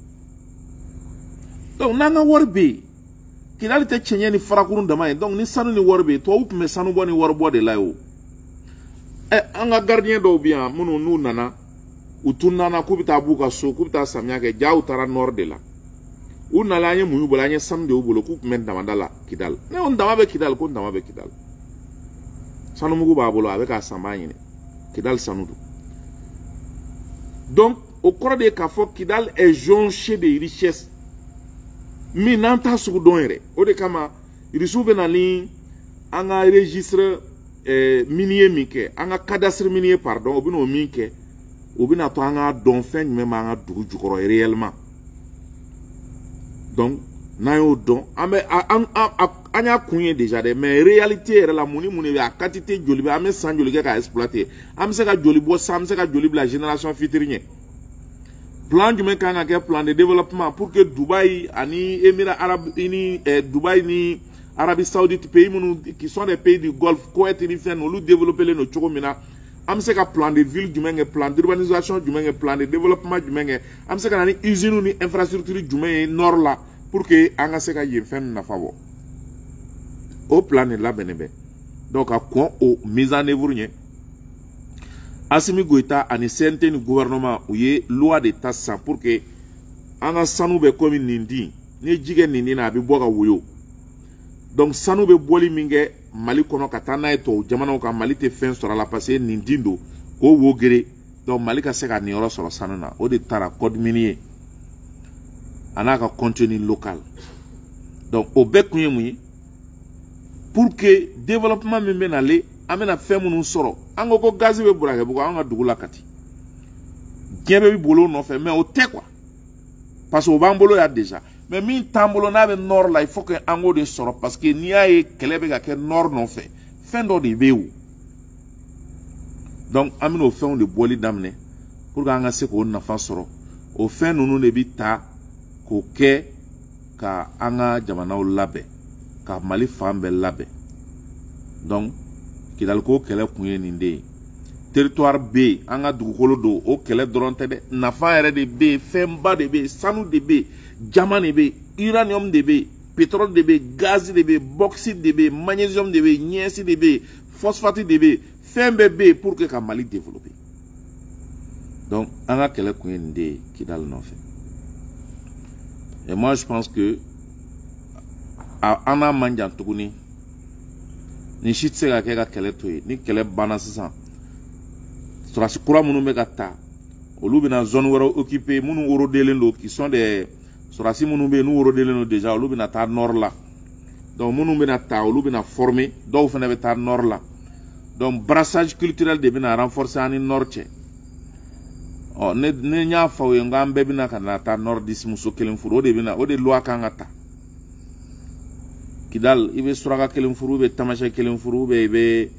Donc nanga warbe Kidal te chenye ni farakurun dama donc ni sanu ni warbe to up me sanu bo ni warbo de la yo anga gardien do bien munu nu nana utuna na kubita buka so kubita samya ke ja utara nord de la unala nye muyu bola nye sam de ubulo kup men dama dala Kidal ne on dama be Kidal ko dama be Kidal sanu mugu ba bolo avec asambanye Kidal sanu do donc au cours des kafo Kidal est jonché de richesses. Mi nanta sugu donere o de kama irisu be nali anga registre minier mike anga cadastre minier pardon obino mike obina to anga don fen même anga dugu jukoro réellement donc na yo don ame anya kunye déjà de mais réalité la muni a quantité joli be ame san joli ka exploiter am se ka joli bo sam se ka joli la génération future plan du mec a plan de développement pour que Dubaï, ani Émirats Arabes Unis, Dubaï ni Arabie Saoudite, pays qui sont des pays du Golfe, Koweït ni Fin, nous développer les nos choromina. Am se ka plan de ville du menge, plan d'urbanisation du menge, plan de développement du menge. Am se ka nani usine ni infrastructure du menge nord là pour que anga se ka yefen na favo. Au plan là benebe. Donc à quoi au mise en œuvre nye. Assimi Goïta ani CNT ni gouvernement ou ye loi d'état sans pour que anga sanu be comme nindi ni jige nindi na abi boga wuyo. Donc sanu be boli minge Mali kono katana eto jamana ka Mali te fin sur la passé nindindo ko wogere donc Mali ka se ka ni oro sur sanana o de tara code minier anaka contenu local. Donc au bec mouyi pour que développement me menale amena fait mon soro ango ko gazi be burake buko anga dugula kati gebe bi bolo no fait mais o te quoi parce que au bambolo ya déjà mais min tambolo na be nord là il faut que ango de soro parce que ni ay kelebe ga ke nord non fait fin do de bewu donc amino fait de boli damne pour que anga se ko na fa soro au fin nunu ne bita ko ke ka anga jamana o labe ka Mali fambe labe donc kidal ko kele kunye ninde territoire B anga dugukolo do o kele dronte de nafa ere de B femba de B sanu de B diamant de B uranium de B pétrole de B gaz de B bauxite de B magnésium de B niaisi de B phosphate de B fembe B pour que ka Mali développer donc anga kele kunye ninde kidal non fait et moi je pense que ana manjan tuguni ni shitse ga kega kele toy ni kele bana sisan surasi kura munu be gata olu bina zone wero occupé munu woro delendo qui sont des surasi munu be nu woro delendo déjà olu bina ta nord là donc munu bina ta olu bina former do fene be ta nord là donc brassage culturel de bina renforcer ani nord che oh ne nya fa we ngambe bina kana ta nordisme so kelen furo de bina o de loi kangata Kidal, il veut suraga kelen furu, il tamache kelen furu, il veut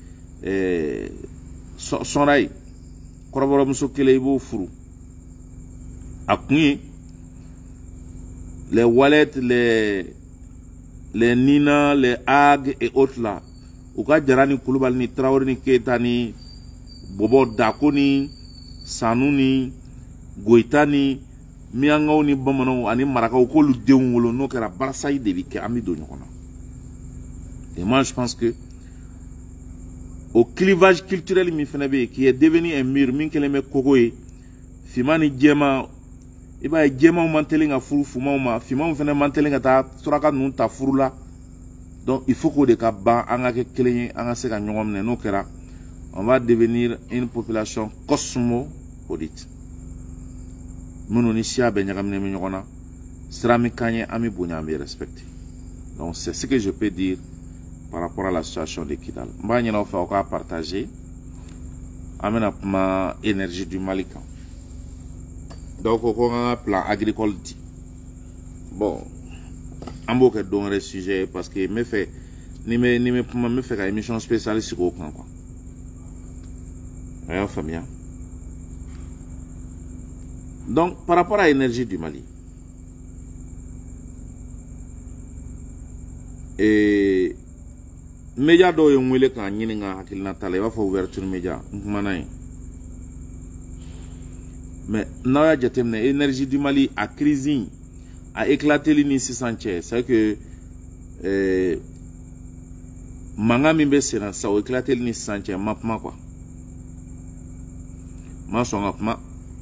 sonraï, korabora muso kele ibo furu. Akuni, les wallets, les nina, les ag et autres là, ou ka jarani kulubal ni traori ni keta ni bobo dako ni sanu ni goita ni miangaw ni bamano ani marakaw ko lu deungolo no kera barasay de ke ami do nyokona. Et moi, je pense que au clivage culturel qui est devenu un mur, Fimani Djema, et bien Djema ou manteling à fou, Fuma, Fima ou fene manteling à ta Suraka nun ta fourla. Donc il faut qu'on décaba, Angake Kelly, Angaseka Nyom Nenokera. On va devenir une population cosmopolite. Mononisia Benyagam Nemyona, Srami Kanye, Ami Bunyami respecté. Donc c'est ce que je peux dire par rapport à la situation de Kidal. Je vais partager ma énergie du Mali. Donc, on a un plan agricole. Bon, on va donner le sujet parce que me fait une émission spéciale sur le plan. Donc, par rapport à l'énergie du Mali, et média do yo mwele ka nyini nga hakil na tala wa fa ouverture média ngmana mais na ya jetem ne énergie du Mali a crise a éclaté l'ini 600 c'est que manga mimbe sena ça a éclaté l'ini 600 mapma quoi ma son mapma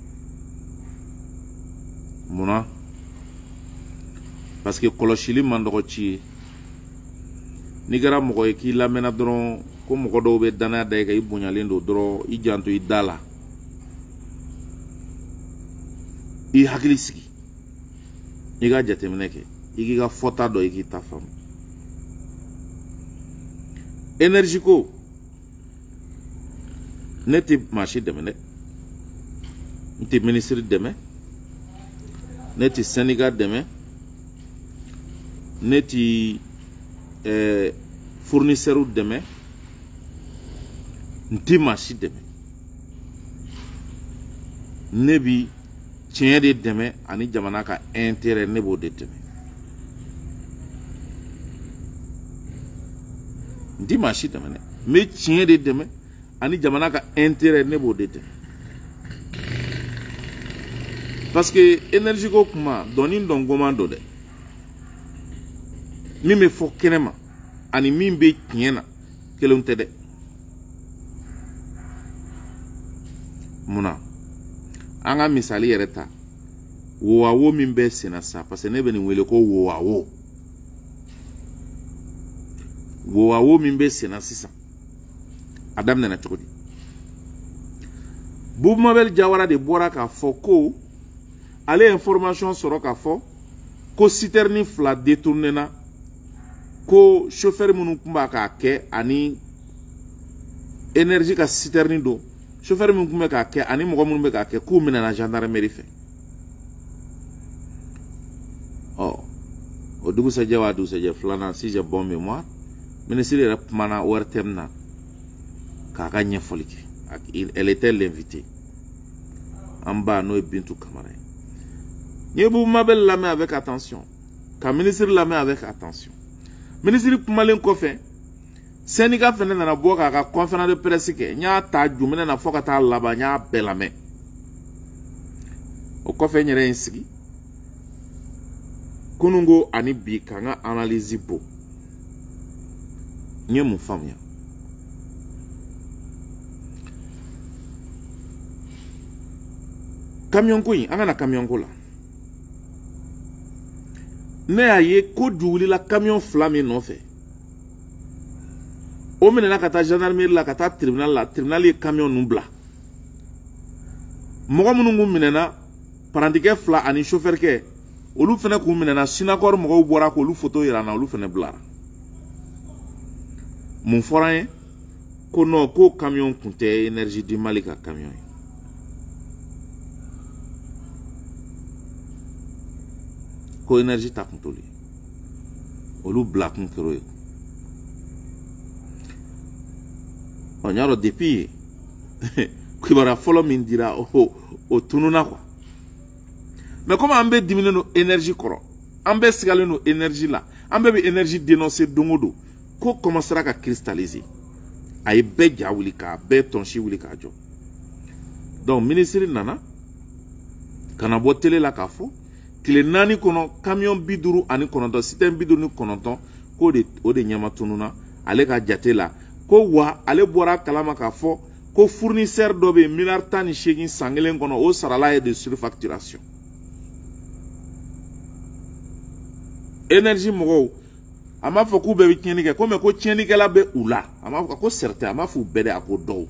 mona parce que koloshili mandorochi Nigara mogo ki lamena dron ko mogo do be dana da ga ibunyalen do dro I janto I dala I hakilisi I ga jatemeneke I ga fota do I ta fam énergie ko neti marché deme neti ministre deme neti Sénégal deme neti fournisseur demain nti marché demain nebi tiɲɛ de dɛmɛ ani jamana ka intérêt ne b'o de dɛmɛ n ti maa si dɛmɛ dɛ n bɛ tiɲɛ de dɛmɛ ani jamana ka intérêt ne b'o de dɛmɛ parce que énergie ko kuma dɔnni dɔngoman don dɛ min bɛ fɔ kɛnɛ ma ani min bɛ tiɲɛ na kelenw tɛ dɛ munna an ka misali yɛrɛ ta wowawo min bɛ senna sa parce que ne bɛ nin wele ko wowawo wowawo min bɛ senna sisan a daminɛna cogo di Boub Mabel Jawara de bɔra k'a fɔ ko ale ye information sɔrɔ k'a fɔ ko citerne fila détourné na ko chauffeur minnu tun b'a k'a kɛ ani énergie ka citerne don chauffeur minnu tun bɛ k'a kɛ ani mɔgɔ minnu bɛ k'a kɛ k'u minɛna gendarmerie fɛ o dugusɛjɛ wa dugusɛjɛ filanan si j'ai bon mémoire ministre yɛrɛ kumana ORTM na k'a ka ɲɛfɔli kɛ elle était l'invitée an ba n'o ye Bintu Kamara ye n ye Boub Mabel lamɛn avec attention ka ministre lamɛn avec attention ministre kumalen kɔfɛ syndicat fɛnɛ nana bɔ k'a ka conférence de presse kɛ n y'a ta jumɛn na fɔ ka taa laban n y'a bɛɛ lamɛn o kɔfɛ n yɛrɛ ye n sigi kunungo ani bi ka n ka analyse bɔ n ye mun faamuya camion ko in an kana camion ko la ne y'a ye ko wulila camion fila min nɔfɛ o minɛna ka taa gendarmerie la ka taa tribunal la tribunal ye camion ninnu bila mɔgɔ minnu kun minɛna parantikɛ fila ani chauffeur kɛ olu fɛnɛ kun minɛna Sinacor mɔgɔw bɔra k'olu photo yira na olu fɛnɛ bilara mun fɔra an ye ko non ko camion kun tɛ énergie du Mali ka camion ye ko énergie ta kun t'olu ye olu bila kun kɛra o ye n y'a dɔn depuis kibaruya fɔlɔ min dira o tununa quoi mais comme an bɛ diminen don énergie kɔrɔ an bɛ sigalen don énergie la an bɛɛ bɛ énergie dénoncer don o don ko commencera ka cristalliser a ye bɛɛ ja wuli k'a bɛɛ tɔnsi wuli k'a jɔ donc ministre nana ka na bɔ télé la k'a fɔ tile 4 kɔnɔ camion 59 citerne 59 k'o de ɲɛma tununa ale ka jate la ko wa ale bɔra kalama k'a fɔ ko fournisseur dɔ bɛ miliyari 18 san kelen kɔnɔ o sarala ye de surfacturation énergie mɔgɔw a m'a fɔ k'u bɛɛ bɛ tiɲɛni kɛ ko mais ko tiɲɛnikɛla bɛ u la a m'a fɔ ko certain a m'a fɔ u bɛɛ dɛ a ko dɔw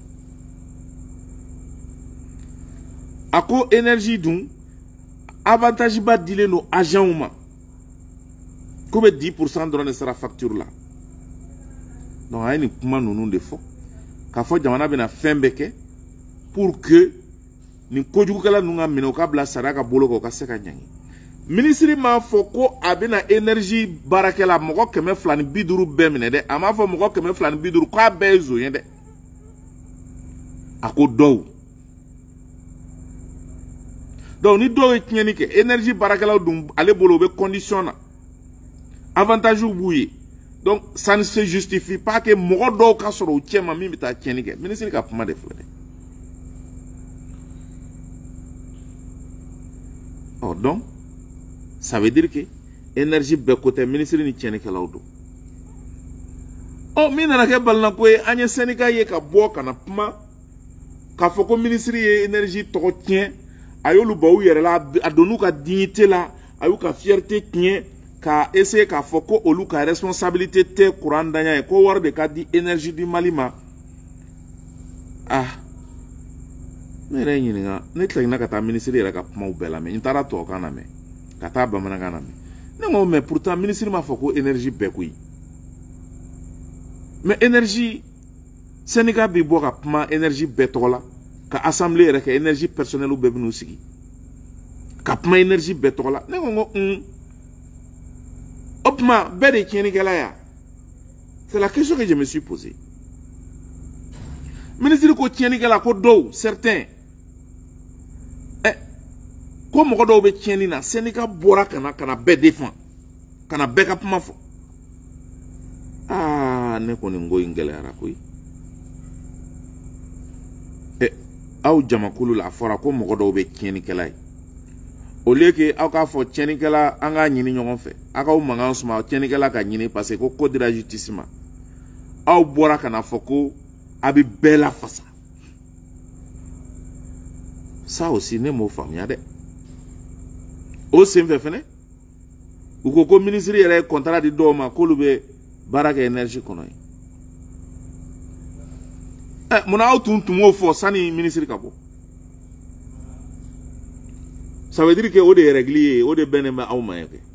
a ko énergie dun avantage ba dilen don agent ma ko bɛ 10% dɔrɔn de sara facture la donc a ye nin kuma ninnu de fɔ k'a fɔ jamana bɛna fɛn bɛɛ kɛ pour que nin kojugukɛla ninnu ka minɛ u ka bila sariya ka bolo kan u ka se ka ɲangi ministre m'a fɔ ko a bɛna énergie baarakɛla mɔgɔ 250 bɛɛ minɛ dɛ a m'a fɔ mɔgɔ 250 k'a bɛɛ ye zon ye dɛ a ko dɔw donc ni dɔw ye tiɲɛni kɛ énergie baarakɛlaw dun ale bolo u bɛ condition na avantage b'u ye donc ça ne se justifie pas que mɔgɔ dɔw ka sɔrɔ u cɛ ma min bɛ taa tiɲɛni kɛ ministre ka kuma de filɛ dɛ donc ça veut dire que énergie bɛɛ ko tɛ ministre ni tiɲɛnikɛlaw don min nana kɛ balinako ye an ye syndicat ye ka bɔ ka na kuma k'a fɔ ko ministre ye énergie tɔgɔ tiɲɛ a y'olu ba u yɛrɛ la a donn'u ka dignité la a y'u ka fierté tiɲɛ ka essayer k'a fɔ ko olu ka responsabilité tɛ courant daɲa ye ko wari de ka di énergie du Mali ma ne yɛrɛ ɲininka ne tilaginna ka taa ministre yɛrɛ ka kumaw bɛɛ lamɛn n taara tubabukan na mɛn ka taa bamanankan na mɛn ne ko mais pourtant ministre m'a fɔ ko énergie bɛɛ koyi mais énergie syndicat bɛ bɔ ka kuma énergie bɛɛ tɔgɔ la ka assemblée yɛrɛ kɛ énergie personnelle bɛɛ bɛ n'u sigi ka kuma énergie bɛɛ tɔgɔ la ne ko n ko o tuma bɛɛ de ye tiɲɛnikɛla ya c'est la question que je me suis posée ministre ko tiɲɛnikɛla ko dɔw certains ko mɔgɔ dɔw bɛ tiɲɛni na syndicat bɔra kana bɛɛ défend kana bɛɛ ka kuma fɔ ne kɔni n ko in gɛlɛyara koyi aw jamakulu la a fɔra ko mɔgɔ dɔw bɛ tiɲɛnikɛla ye au lieu que aw k'a fɔ tiɲɛnikɛla an k'a ɲini ɲɔgɔn fɛ aw k'aw mankan suma tiɲɛnikɛla ka ɲini parce que ko code de la justice ma aw bɔra kana fɔ ko a bɛ bɛɛ lafasa ça aussi ne m'o faamuya dɛ o senfɛ fɛnɛ u ko ministre yɛrɛ ye contrat di dɔw ma k'olu bɛ baara kɛ énergie kɔnɔ ye munna aw tun m'o fɔ sani ministre ka bɔ ça veut dire que o de ye règle ye o de bɛnnen bɛ aw ma ye kɛ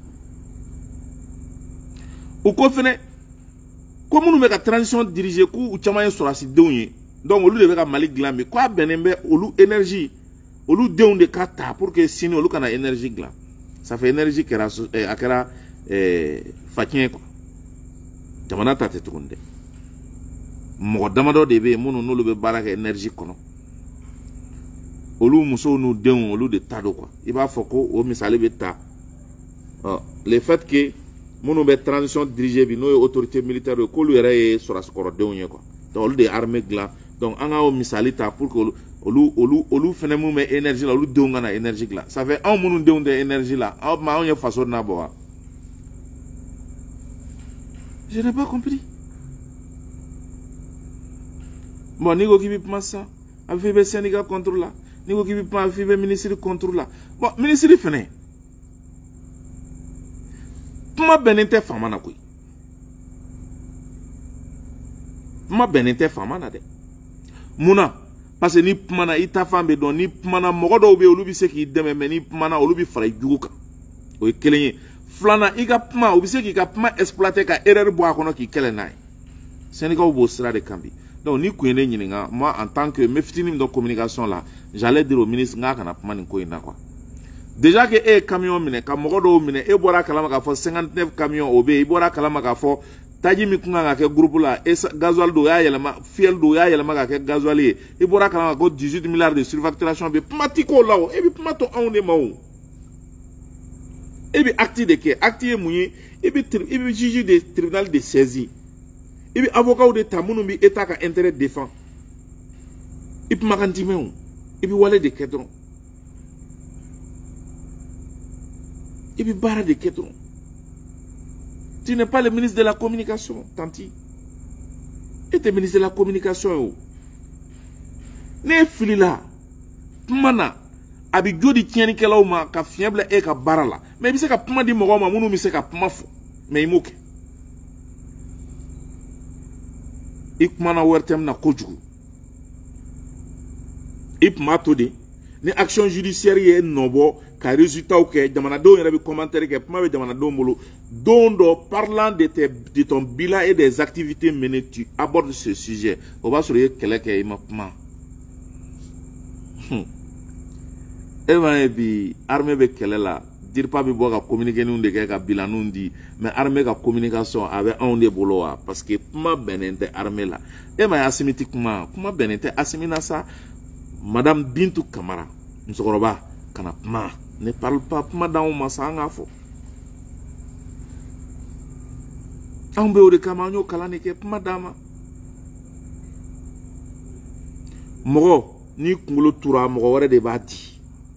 u ko fɛnɛ ko minnu bɛ ka transition diriger k'u caman ye sɔrɔsidenw ye donc olu de bɛ ka Mali dilan bi ko a bɛnnen bɛ olu énergie olu denw de ka ta pour que sini olu kana énergie dilan ça fait énergie kɛra a kɛra fakiɲɛ quoi jamana ta tɛ tuguni dɛ mɔgɔ damadɔ de bɛ yen minnu n'olu bɛ baara kɛ énergie kɔnɔ olu musow n'u denw olu de ta do quoi i b'a fɔ ko o misali bɛ ta le fait que minnu bɛ transition diriger bi n'o ye autorité militaire ye k'olu yɛrɛ ye sɔrɔsikɔrɔdenw ye quoi donc olu de ye armée dilan donc an ka o misali ta pour que olu fɛnɛ mun bɛ énergie la olu denw kana énergie dilan ça fait anw minnu denw tɛ énergie la anw ye faso nabɔ wa je n'ai pas compris bon n'i ko k'i bɛ kuma sisan a bɛ fɔ i bɛ syndicat contre la n'i ko k'i bɛ kuma a bɛ fɔ i bɛ ministre contre la bon ministre fɛnɛ kuma bɛnnen tɛ faama na koyi kuma bɛnnen tɛ faama na dɛ munna parce que ni kuma na i ta fan bɛ dɔn ni kuma na mɔgɔ dɔw bɛ yen olu bɛ se k'i dɛmɛ mais ni kuma na olu bɛ fara i jugu kan o ye kelen ye filanan i ka kuma u bɛ se k'i ka kuma exploiter ka erreur bɔ a kɔnɔ k'i kɛlɛ n'a ye syndicats b'o sira de kan bi donc ni kun ye ne ɲininka moi en tant que n bɛ fitinin min dɔn communication la j'allais dire au ministre n k'a kana kuma nin ko in na quoi déjà que e ye camion minɛ ka mɔgɔ dɔw minɛ e bɔra a kalama k'a fɔ 59 camion o bɛ yen i bɔra a kalama k'a fɔ taji min kun kan ka kɛ groupe la gasoil do o y'a yɛlɛma fiyɛli do o y'a yɛlɛma ka kɛ gasoil ye i bɔra a kalama ko 18 milliards de surfacturation bɛ kuma ti k'o la o e bɛ kuma to anw de ma o e bɛ acte de kɛ acte ye mun ye i bɛ juge de tribunal de saisie i bɛ avocat de ta minnu bɛ état ka intérêt défend i bɛ kumakan di mɛn o i bɛ wale de kɛ dɔrɔn i bɛ baara de kɛ dɔrɔn tu n'es pas le ministre de la communication tanti e tɛ ministre de la communication ye o ne filila kuma na a bɛ jo di tiɲɛnikɛlaw ma ka fiɲɛ bila e ka baara la mais i bɛ se ka kuma di mɔgɔw ma minnu bɛ se ka kuma fɔ mais i m'o kɛ i kumana wɛrɛ tɛ min na kojugu i tun b'a to de ni action judiciaire ye nɔbɔ ka résultat kɛ jamanadenw yɛrɛ bɛ commentaire kɛ kuma bɛ jamanadenw bolo don dɔ parlant de ton bilan et des activités menées tu abordes ce sujet o b'a sɔrɔ i ye kɛlɛ kɛ i ma kuma e m'a ye bi armée bɛ kɛlɛ la DIRPA bɛ bɔ ka communiquéninw de kɛ ka bilanninw di mais armée ka communication a bɛ anw de bolo wa parce que kuma bɛnnen tɛ armée la e m'a ye Asimi ti kuma bɛnnen tɛ Asimi na sa Madame Bintou Kamara musokɔrɔba kana kuma ne parle pas kuma d'anw ma sa an k'a fɔ anw bɛ o de kama an y'o kalan de kɛ kuma d'an ma mɔgɔ n'i kunkolo tura mɔgɔ wɛrɛ de b'a di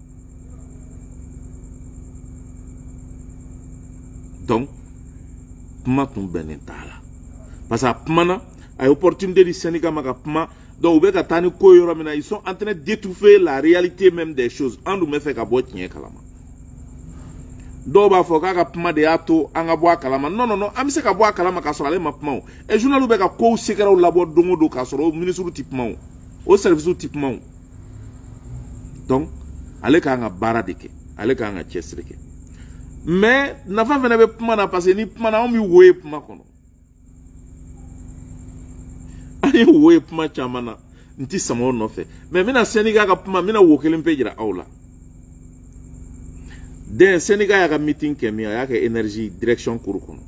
donc kuma tun bɛnnen t'a la parce que a kumana a ye opportunité di syndicat ma ka kuma donc u bɛ ka taa ni ko yɔrɔ min na ils sont en train d'étouffer la réalité même des choses an dun bɛ fɛ ka bɔ tiɲɛ kalama dɔw b'a fɔ k'a ka kuma de y'a to an ka bɔ a kalama non an bɛ se ka bɔ a kalama k'a sɔrɔ ale ma kuma o et journal bɛ ka kow secrets labɔ don o don k'a sɔrɔ o ministres ti kuma o services ti kuma o donc ale k'an ka baara de kɛ ale k'an ka cɛsiri kɛ mais nafa fana bɛ kuma na parce que ni kuma na anw bɛ wo ye kuma kɔnɔ an ye wo ye kuma caman na n ti sama o nɔfɛ mais n bɛna syndicat ka kuma n bɛna wo kelen pe jira aw la den syndicat y'a ka meeting kɛ min a y'a kɛ énergie direction cour kɔnɔ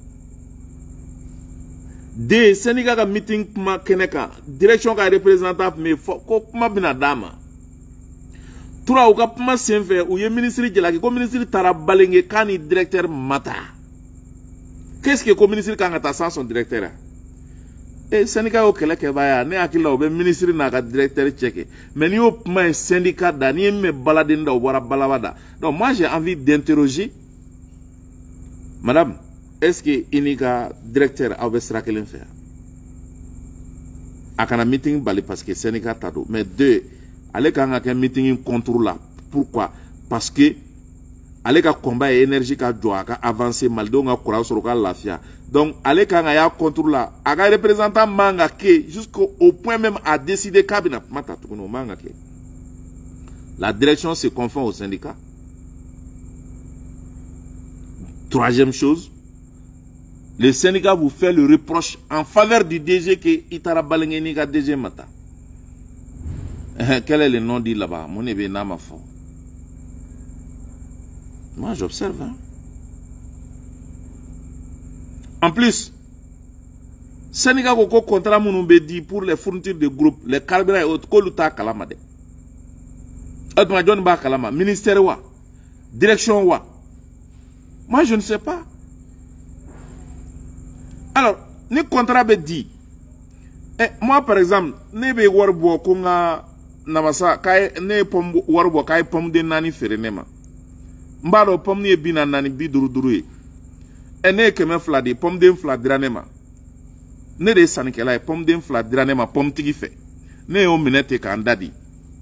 den syndicat ka meeting kuma kɛnɛ kan direction ka représentant tun bɛ yen ko kuma bɛna d'a ma 3 ou ka kuma sen fɛ u ye ministre jalaki ko ministre taara balenge k'a ni directeur mata. Qu'est-ce que ko ministre kan ka taa sans son directeur? Syndicat au kɛlɛ kɛ baya ne hakili la o bɛ ministre n'a ka directeur cɛkɛ mais ni o kuma ye syndicat da ni ye min bɛ baladen da o bɔra balaba da. Donc moi j'ai envie d'interroger madame, est-ce que i ni ka directeur aw bɛ sira kelen fɛ? A kana meeting bali parce que syndicat ta do mais 2 ale kan ka kɛ meeting contre la. Pourquoi? Parce que ale ka combat et énergie ka jɔ a ka avancer malidenw ka courant sɔrɔ ka lafiya. Donc ale kan ka y'a contre la. A ka représentant man ka kɛ jusqu'au point même à décider k'a bɛna kuma ta tuguni o man ka kɛ. La direction se confond au syndicat. Troisième chose, le syndicat vous fait le reproche en faveur du DG que Itara Balengeni ka DG mata. Quel est le nom dit là-bas? Mon ébé n'a ma foi. Moi j'observe. Hein? En plus, syndicat ko contrat mon dit pour les fournitures de groupe, les carburants et autres, koluta kalamade. Otma John ba kalama, ministère wa, direction wa. Moi je ne sais pas. Alors, ni contrat be dit. Moi par exemple, ne be warbo ko nga namasa kay ne pom warbo kay pom de nani fere nema. Mbalo pom ni bina nani bi duru e. Ne keme fladi pom de fladira nema. Ne de sanikela pom de fladira nema pom tigi fe. Ne o minete ka ndadi.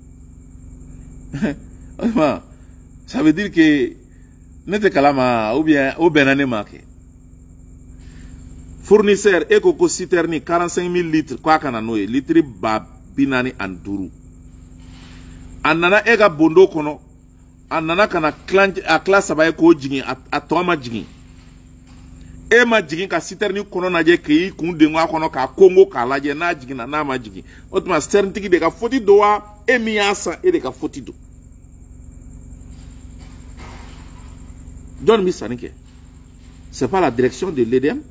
Ça veut dire que nete kalama ou bien au benane make. Fournisseur ekoko citerni 45 000 litres kwa kana noye litri ba binani anduru. Anana ega bondo kono anana kana a classe abaye ko jigi a toma jigi. E ma jigi ka citerni kono na je ke kun de ngwa kono ka Congo ka laje na jigi na ma jigi. Otuma citerni tiki de ka foti doa e miasa e de ka foti do. John Missanike. C'est pas la direction de l'EDM?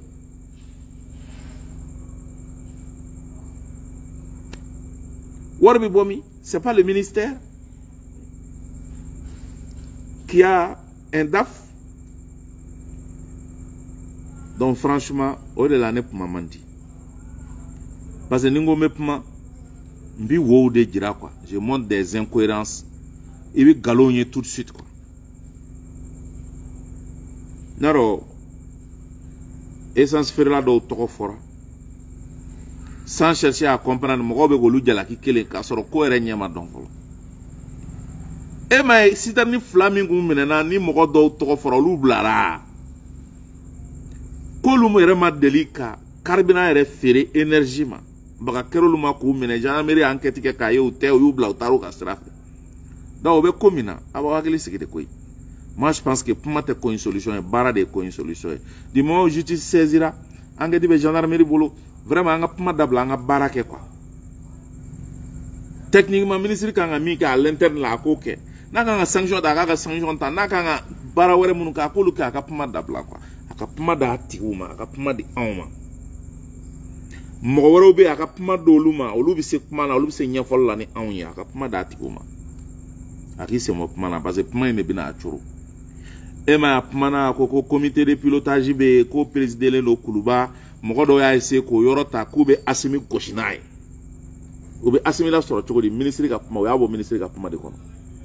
Warbi Bomi, c'est pas le ministère qui a un DAF? Donc franchement, au de l'année pour maman dit. Parce que nous me mbi wo de dira quoi. Je montre des incohérences. Et puis galogner tout de suite quoi. Naro essence faire là do toko fora. Sans chercher à comprendre mo be golu jala ki kele ka soro ko ere nyama don folo. E mai sitani flamingo menena ni mo do toko fora lu blara. Ko lu mo ere ma delika carbina ere fere énergie ma. Baka kero lu ma ko mene jamere enquête ke ka yo te yu bla utaru ka straf. Da obe komina aba wakili sigide koy. Moi, je pense que pour moi, c'est une solution, et barra de une solution. Du moment où justice saisira, on dit que gendarmerie bolo, vraiment, on a pas d'abla, on a barra quoi. Techniquement, le ministre qui a mis à l'interne la coque, n'a qu'un sanction d'aga sanction, n'a qu'un barra oué mon cas, pour le cas, a pas d'abla quoi. A pas d'attiuma, a pas d'auma. Morobe a pas d'oluma, ou l'ubi se kumana, ou l'ubi se nyafol l'année en ya, a pas d'attiuma. A qui c'est mon kumana, parce que pour moi, il n'est bien à choro. Ema mana ko comité de pilotage be ko président le kuluba mogodo ya ese ko yorota kube asimi koshinae ube asimi la soro choko di ministre ka puma ya bo ministre ka puma de kono.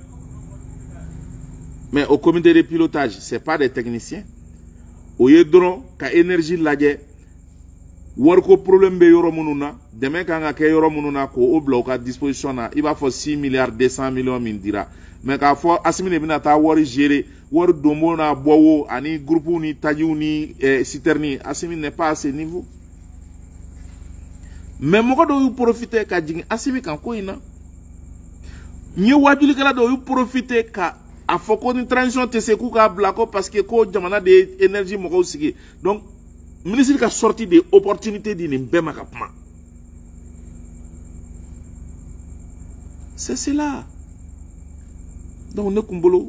Mais au comité de pilotage c'est pas des techniciens o yedron ka énergie laje war ko problème be yoro mununa demain ka nga ke yoro mununa ko oblo ka disposition na iba fo 6 milliards 200 millions min dira mais ka fo asimi ne bina ta wori gérer war dombo na bowo ani groupe ni tajiu ni citerni asimi n'est pas à ce niveau. Mais moko do yu profiter ka jing asimi kan ko ina ni wajuli kala do yu profiter ka afoko ni transition te se ku ka blako parce que ko jamana de énergie moko sigi. Donc ministre ka sorti des opportunités di mbema ka pma. C'est cela. Donc ne kumbolo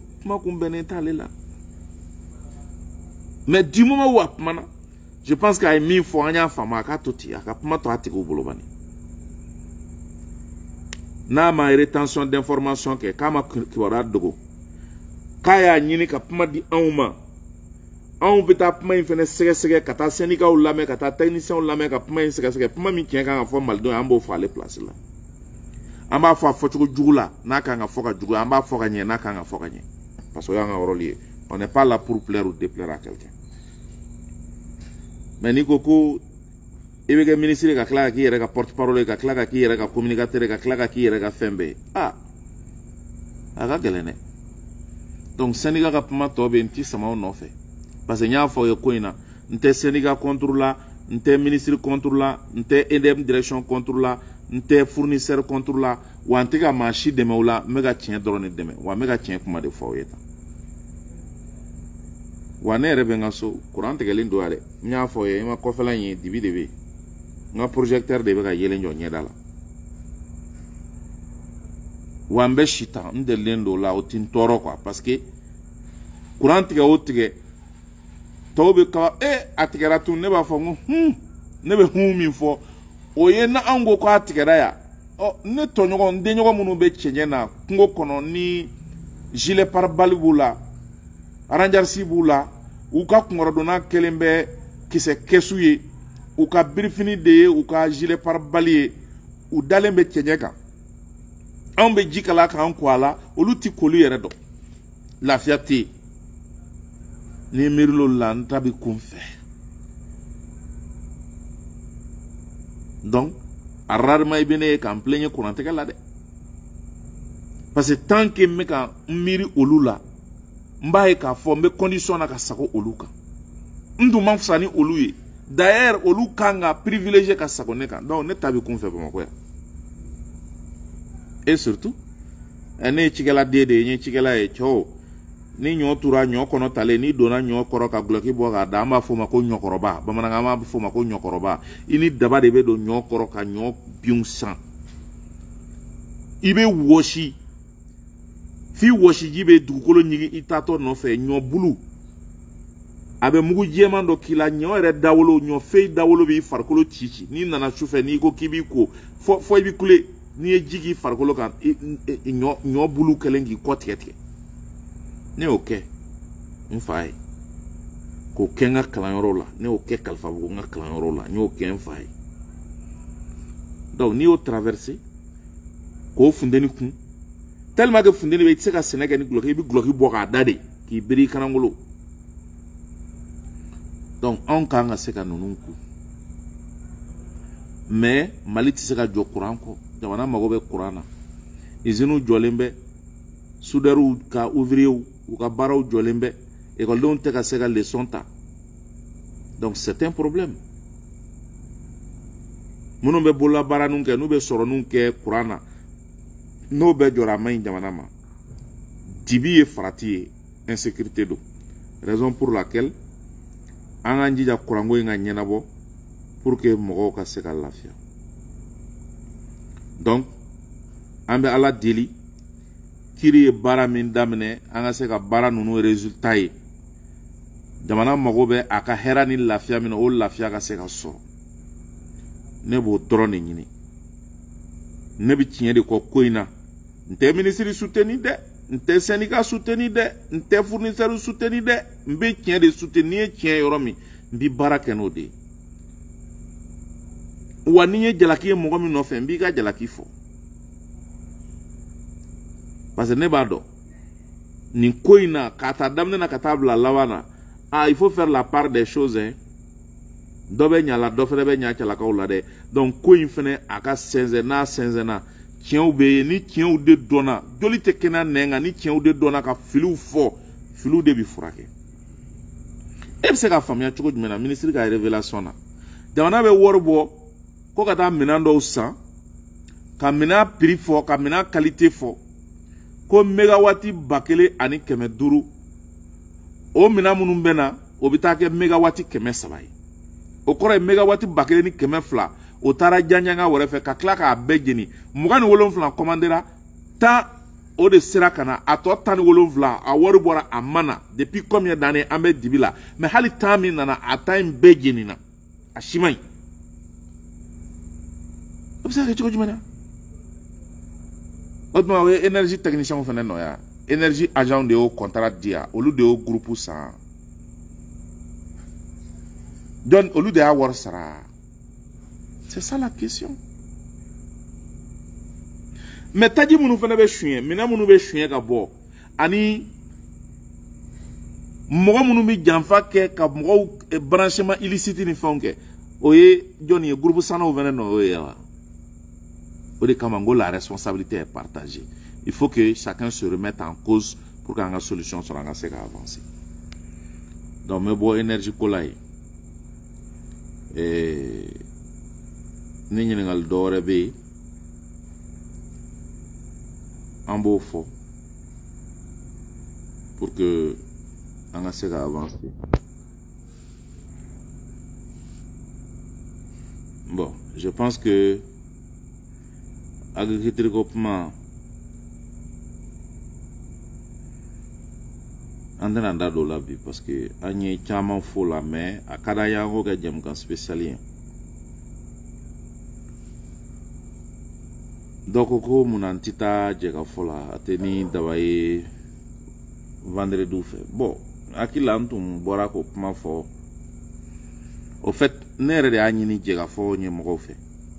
mais du moment où je pense qu'il y a mis faut un femme à katoti à kapma to ati ko bolobani. n'a ma rétention d'information ke kama kiwara dogo kaya nyini ka puma di anuma anw beta puma infene sege ka ta syndicat ou lame ka ta technicien ou lame ka puma sege puma mi kien kan fo maldo ambo fo aller place là amba fo fo chugo jugula na kan fo ka jugu amba fo ka nye na kan fo ka nye parce que yanga orolier on n'est pas là pour plaire ou déplaire à quelqu'un mais ni koko ibe ke ministre ka kla ki yere ka porte parole ka kla ki yere ka communicateur ka kla ki yere ka fembe aga gelene donc syndicat ka puma to be nti sama on fait parce que nya fo ye ko ina nte syndicat contre la nte ministre contre la nte edem direction contre la nte fournisseur contre la wa nte ka machi de meula mega tien drone de me wa mega tien kuma de fo yeta wa ne rebe ngaso courant te gelin do ale nya fo ye ma ko fela yin dibi debe nga projecteur de beka yele nyo nyedala wambe shita nde lendo la otin toro quoi parce que courant tiga otige tobe ka atigera tu ne ba fo ne be mi fo oye na ango ko atigera ya ne tonyo nde nyogo munu be chenye na ngo kono ni gilet pare-balles bula ranger si bula u ka kungoro dona kelembe kise kesuye u ka birifini de u ka gilet pare-balles u dalen be chenye kan an be jikala kan ko ala olu ti kolu yere do lafiya te ni mirlo lan tabi kunfe donc ararma ibene kan plegne courant te la de parce que tant que me kan miri olu la mbaye ka fo me condition na ka sako olu kan ndu man fsani olu ye d'ailleurs olu kanga privilégié ka sako ne kan donc ne tabi kunfe ba ko ya et surtout ene chigela dede nye chigela e cho ni nyo tura nyo kono tale ni dona nyo koro ka bloki bo ga da ma fo ma ko nyo koroba ba mana ma fo ma ko nyo koroba ini daba de be do nyo koro ka nyo biun san ibe woshi fi woshi jibe dukolo nyigi itato no fe nyo bulu abe mugu jema ndo kila nyo ere dawolo nyo fe dawolo bi farkolo chichi ni nana chufe ni ko kibi ko fo ibi kule ni jigi farkolo kan nyo bulu kelengi ko tete ne oke mfai ko kenga kalanyoro la ne oke kalfa bu nga kalanyoro la ni oke mfai donc ni o traverser ko fundeni kun tellement que fundeni be tseka Sénégal ni gloki bi gloki bo ka dade ki biri kanangolo donc on kanga seka nununku mais Mali tseka jo courant ko jamana magobe courant na izinu jolembe souderu ka ouvrier ou ka baraw jolembe école don te ka seka leçon ta donc c'est un problème munu be bola bara nun ke nu be soro nun ke courant no be jora main jamana ma dibi e frati insécurité do raison pour laquelle anganji ja courant go nga nyenabo pour que mogo ka seka lafia donc ambe ala deli kiri bara min damne anga seka bara nunu résultat yi jamana mogo be aka hera ni lafia min o lafia ka seka so ne bo drone nyini ne bi tiɲɛ de ko koina nte ministre soutenu de nte syndicat soutenu de nte fournisseur soutenu de mbe tiɲɛ de soutenir tiɲɛ yɔrɔ min mbi bara kɛ n'o de wa ni ye jalaki ye mɔgɔ min nɔfɛ mbi ka jalaki fɔ parce que ne b'a dɔn nin ko in na ka taa daminɛ na ka taa bila laban na il faut faire la part des choses hein dɔ bɛ ɲa la dɔ fɛnɛ bɛ ɲa cɛlakaw la dɛ donc ko in fɛnɛ a ka sɛnsɛn n'a sɛnsɛnna tiɲɛw bɛ yen ni tiɲɛw de dɔnna joli tɛ kɛnɛ nɛn kan ni tiɲɛw de dɔnna ka filiw fɔ filiw de bi furakɛ e bɛ se ka faamuya cogo jumɛn na ministre ka révélation na jamana bɛ wari bɔ ko ka taa minɛn dɔw san ka minɛn prix fɔ ka minɛn qualité fɔ ko mégawati 1500 o minɛn minnu bɛ na o bɛ taa kɛ mégawati 300 ye o kɔrɔ ye mégawati 1200 o taara janjanga wɛrɛ fɛ ka tila k'a bɛɛ jeni 27 commandera 10 o de sera ka na a tɔ 17 a wari bɔra a mana depuis combien d'années an bɛ dibi la mais hali 10 min nana a ta in bɛɛ jenina a si ma ɲi o bɛ se ka kɛ cogo jumɛn na Autrement, énergie technicien au final, énergie agent de haut contrat dia, au lieu de haut groupe ça. Donc, au lieu de avoir ça, c'est ça la question. Mais t'as dit mon frère be chien, maintenant mon be chien ka bo. Ani mogo mon be janfa ke ka mogo branchement illicite ni fonke. Oye Johnny groupe sana au no oye wa. Ode kamango la responsabilité est partagée. Il faut que chacun se remette en cause pour qu'un solution soit avancée. Donc me bo énergie kolay. Ni ngal dore be en beau fort pour que on essaie d'avancer. Bon, je pense que agriculture groupement en train de la vie parce que agné chama fo la mais à kada yango ga jam kan spécialien. Donc, ko mon tita jega fola ateni dawaye vendredi fait. Bon, akila antum bora ko pma fo. Au fait, nere de anyini jega fo nye moko fait.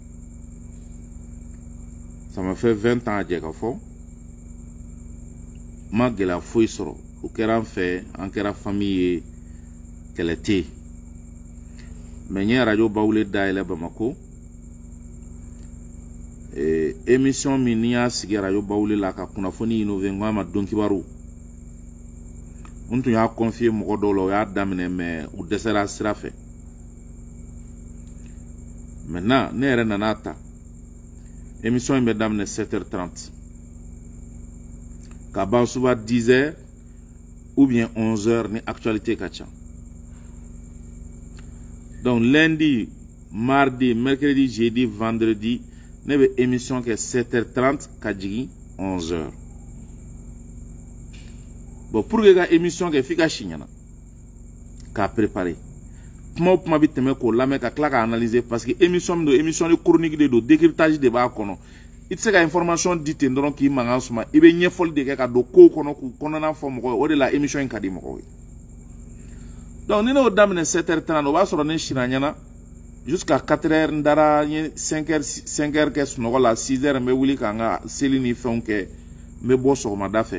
Ça m'a fait 20 ans jega fo. Ma gela fo isoro. Au kera fait, en kera famille qu'elle était. Mais nye radio baoule daile Bamako. Émission minia sigara yo baoule la ka kunafoni innové ngama donkibaru untu ya confier mo dolo ya damene mais ou desera sirafe maintenant nere nanata émission me damene 7h30 ka ba suba 10h ou bien 11h ni actualité kacha. Donc lundi, mardi, mercredi, jeudi, vendredi nous avons une émission qui est 7h30, 11h. Bon, pour que l'émission émission qui est efficace, qu'à préparer. Comment vous m'avez dit que la mec a analysé parce que émission de chronique de décryptage de bas kono. Il y a une information dite dans qui m'a enseigné. Il y a une folle de quelque chose ko kono kono na forme ko de la émission en kadi mo. Donc nous avons 7h30 on va sur un chiranyana. Jusqu'à 4h, ndara 5h qu'est-ce qu'on a 6h, mais oui, quand on a Céline fait que me bosse sur ma dafe.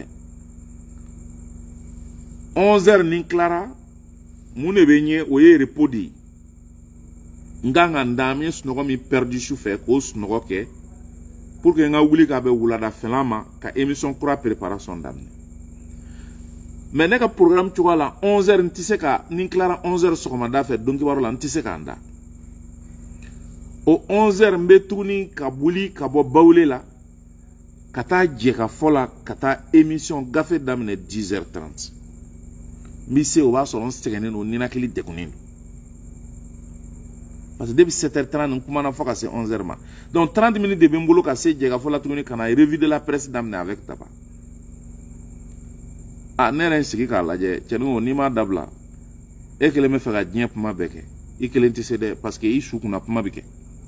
11h ni clara, mon éveillé oye repodi. Nganga ndamie snogo mi perdu chauffeur ko snogo ke pour que nga wuli ka be wula da felama ka émission kura préparation d'amener. Mais neka programme tu vois là 11h ntise ka ni clara 11h sur ma dafe donc baro la ntise ka nda. Au 11h mbetouni kabouli kabo baoulé la kata djeka fola kata émission gafé d'amene 10h30 mise o va solon stegene no nina kili dekunin parce que depuis 7h30 on commence à faire c'est 11h ma donc 30 minutes de bembolo kasse djeka fola tuni kana revue de la presse d'amene avec taba ah nere sigi kala je chenu ni ma dabla e kele me fera dien puma beke e kele ntise parce que isu kuna puma beke.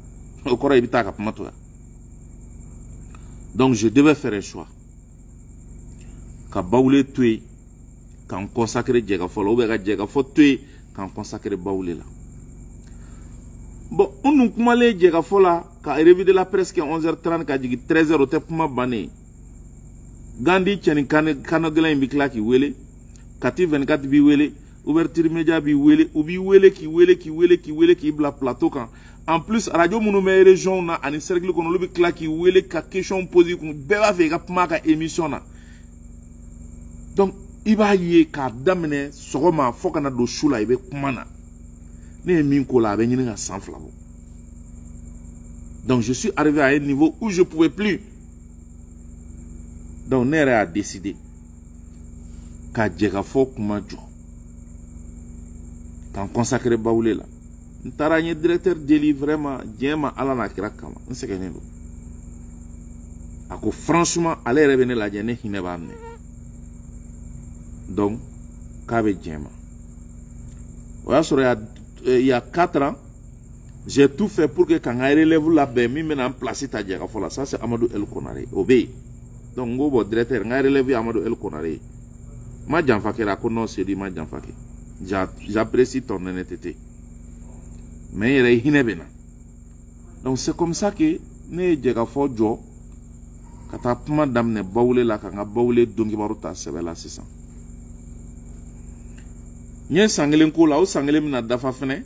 Donc je devais faire un choix. Quand baoulé tué, quand consacré djega fola, ou bien djega fo tué, quand consacré baoulé là. Bon, on nous kumale djega fola, quand revue de la presse qui est 11h30, quand 13h au te puma bané. Gandhi tchani kanogela imbikla ki wele, Kati 24 bi wele, ouverture média bi wele, ou bi wele ki bla plateau quand. En plus, radio Mounoumé région na ani cercle kono lobi klaki wele ka question posée kon beba fe ka pma ka émission na. Donc iba yé ka damene sogoma foka na do shula ibe kumana. Ne min ko la be nyini ka sans flabo. Donc je suis arrivé à un niveau où je pouvais plus. Donc Nere a décidé ka djeka fo kuma jo. Kan consacré baoulé là. Ntaranye directeur délit vraiment diema ala na kira kama nsekene do ako franchement aller revenir la jene hineba amne donc kabe diema oya soro il y a 4 ans j'ai tout fait pour que quand il relève la BMI maintenant en place ta diaka fola ça c'est Amadou El Konare obé donc ngo bo directeur nga relevé Amadou El Konaré ma janfa kera ko non c'est dit ma janfa ke j'apprécie ton honnêteté mais il est hinebena donc c'est comme ça que ne jega fo jo kata puma damne bawle la ka nga bawle dongi baruta sebela sisan nye sangelen ko la o sangelen na dafa fene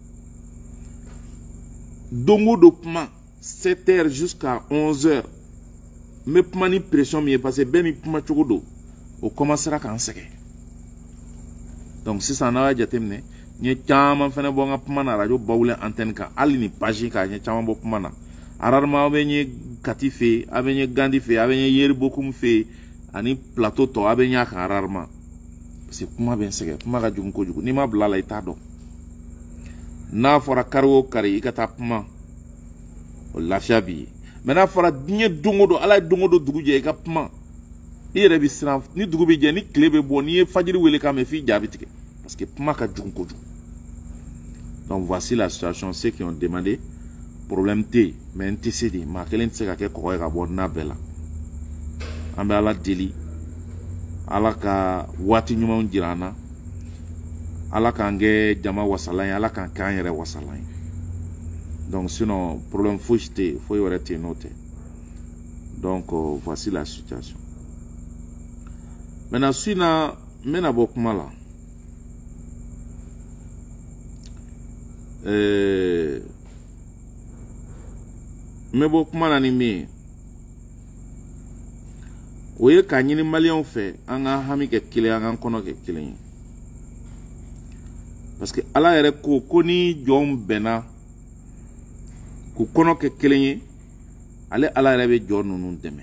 dongo do puma 7h jusqu'à 11h me puma ni pression mi parce que ben mi puma chogodo o commencera kan seke donc si ça na jatemne nye chama fene bo nga puma na radio bawle antenne ka ali ni page ka nye chama bo puma na ararma abenye katife abenye gandife abenye yeri bokum fe ani plateau to abenye ka ararma c'est puma ben seke puma ka jum ko jugu ni ma blala ita do na fora karo kari ikata puma lafia bi mena fora dinye dungodo ala dungodo duguje ka puma ire bi sran ni dugubi je ni klebe bo ni fajiri wele ka me fi jabitike parce que puma ka jum ko jugu. Donc voici la situation, ceux qui ont demandé problème T mais NTCD ma kelen se ka ke ko ka bo na bela ambe ala deli ala ka wati nyuma njirana ala ka nge jama wasalay ala ka kan yere wasalay donc sinon problème fouchte faut y arrêter noter donc voici la situation maintenant suina mena bokuma la me bokuma la ni mi oye ka nyini malien fait anga hami ke kile anga kono ke kile parce que ala yere ko koni jom bena ku kono ke kile ale ala yere be jonu nun deme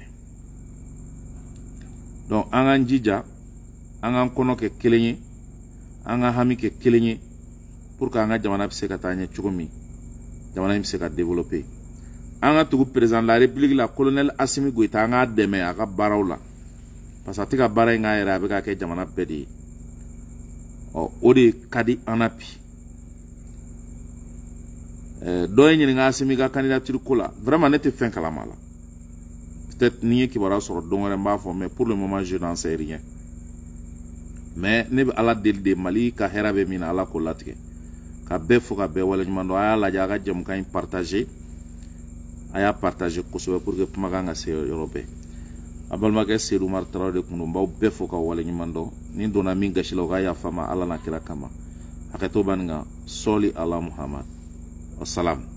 donc anga njija anga kono ke kile anga hami ke kile pour que anga jamana se ka tanye chukumi jamana se ka développer anga tugu président de la république la colonel Assimi Goïta anga deme aka baraw la parce que tika bara nga yera be ka ke jamana pedi o de kadi anapi do yenyi nga Assimi ka candidature ko la vraiment n'était fin kala mala peut-être ni ki bara soro dongore mba fo mais pour le moment je n'en sais rien mais ne be ala del de Mali ka herabe mina ala ko latike ka be fo ka be wala nyumando aya la jaga jam kan partager aya partager ko so pour que puma nga se europe abalma ke Seydou Mar Traoré kuno mbaw be fo ka wala nyumando ni dona min gashilo ga ya fama ala na kira kama akato banga soli ala Muhammad wassalam.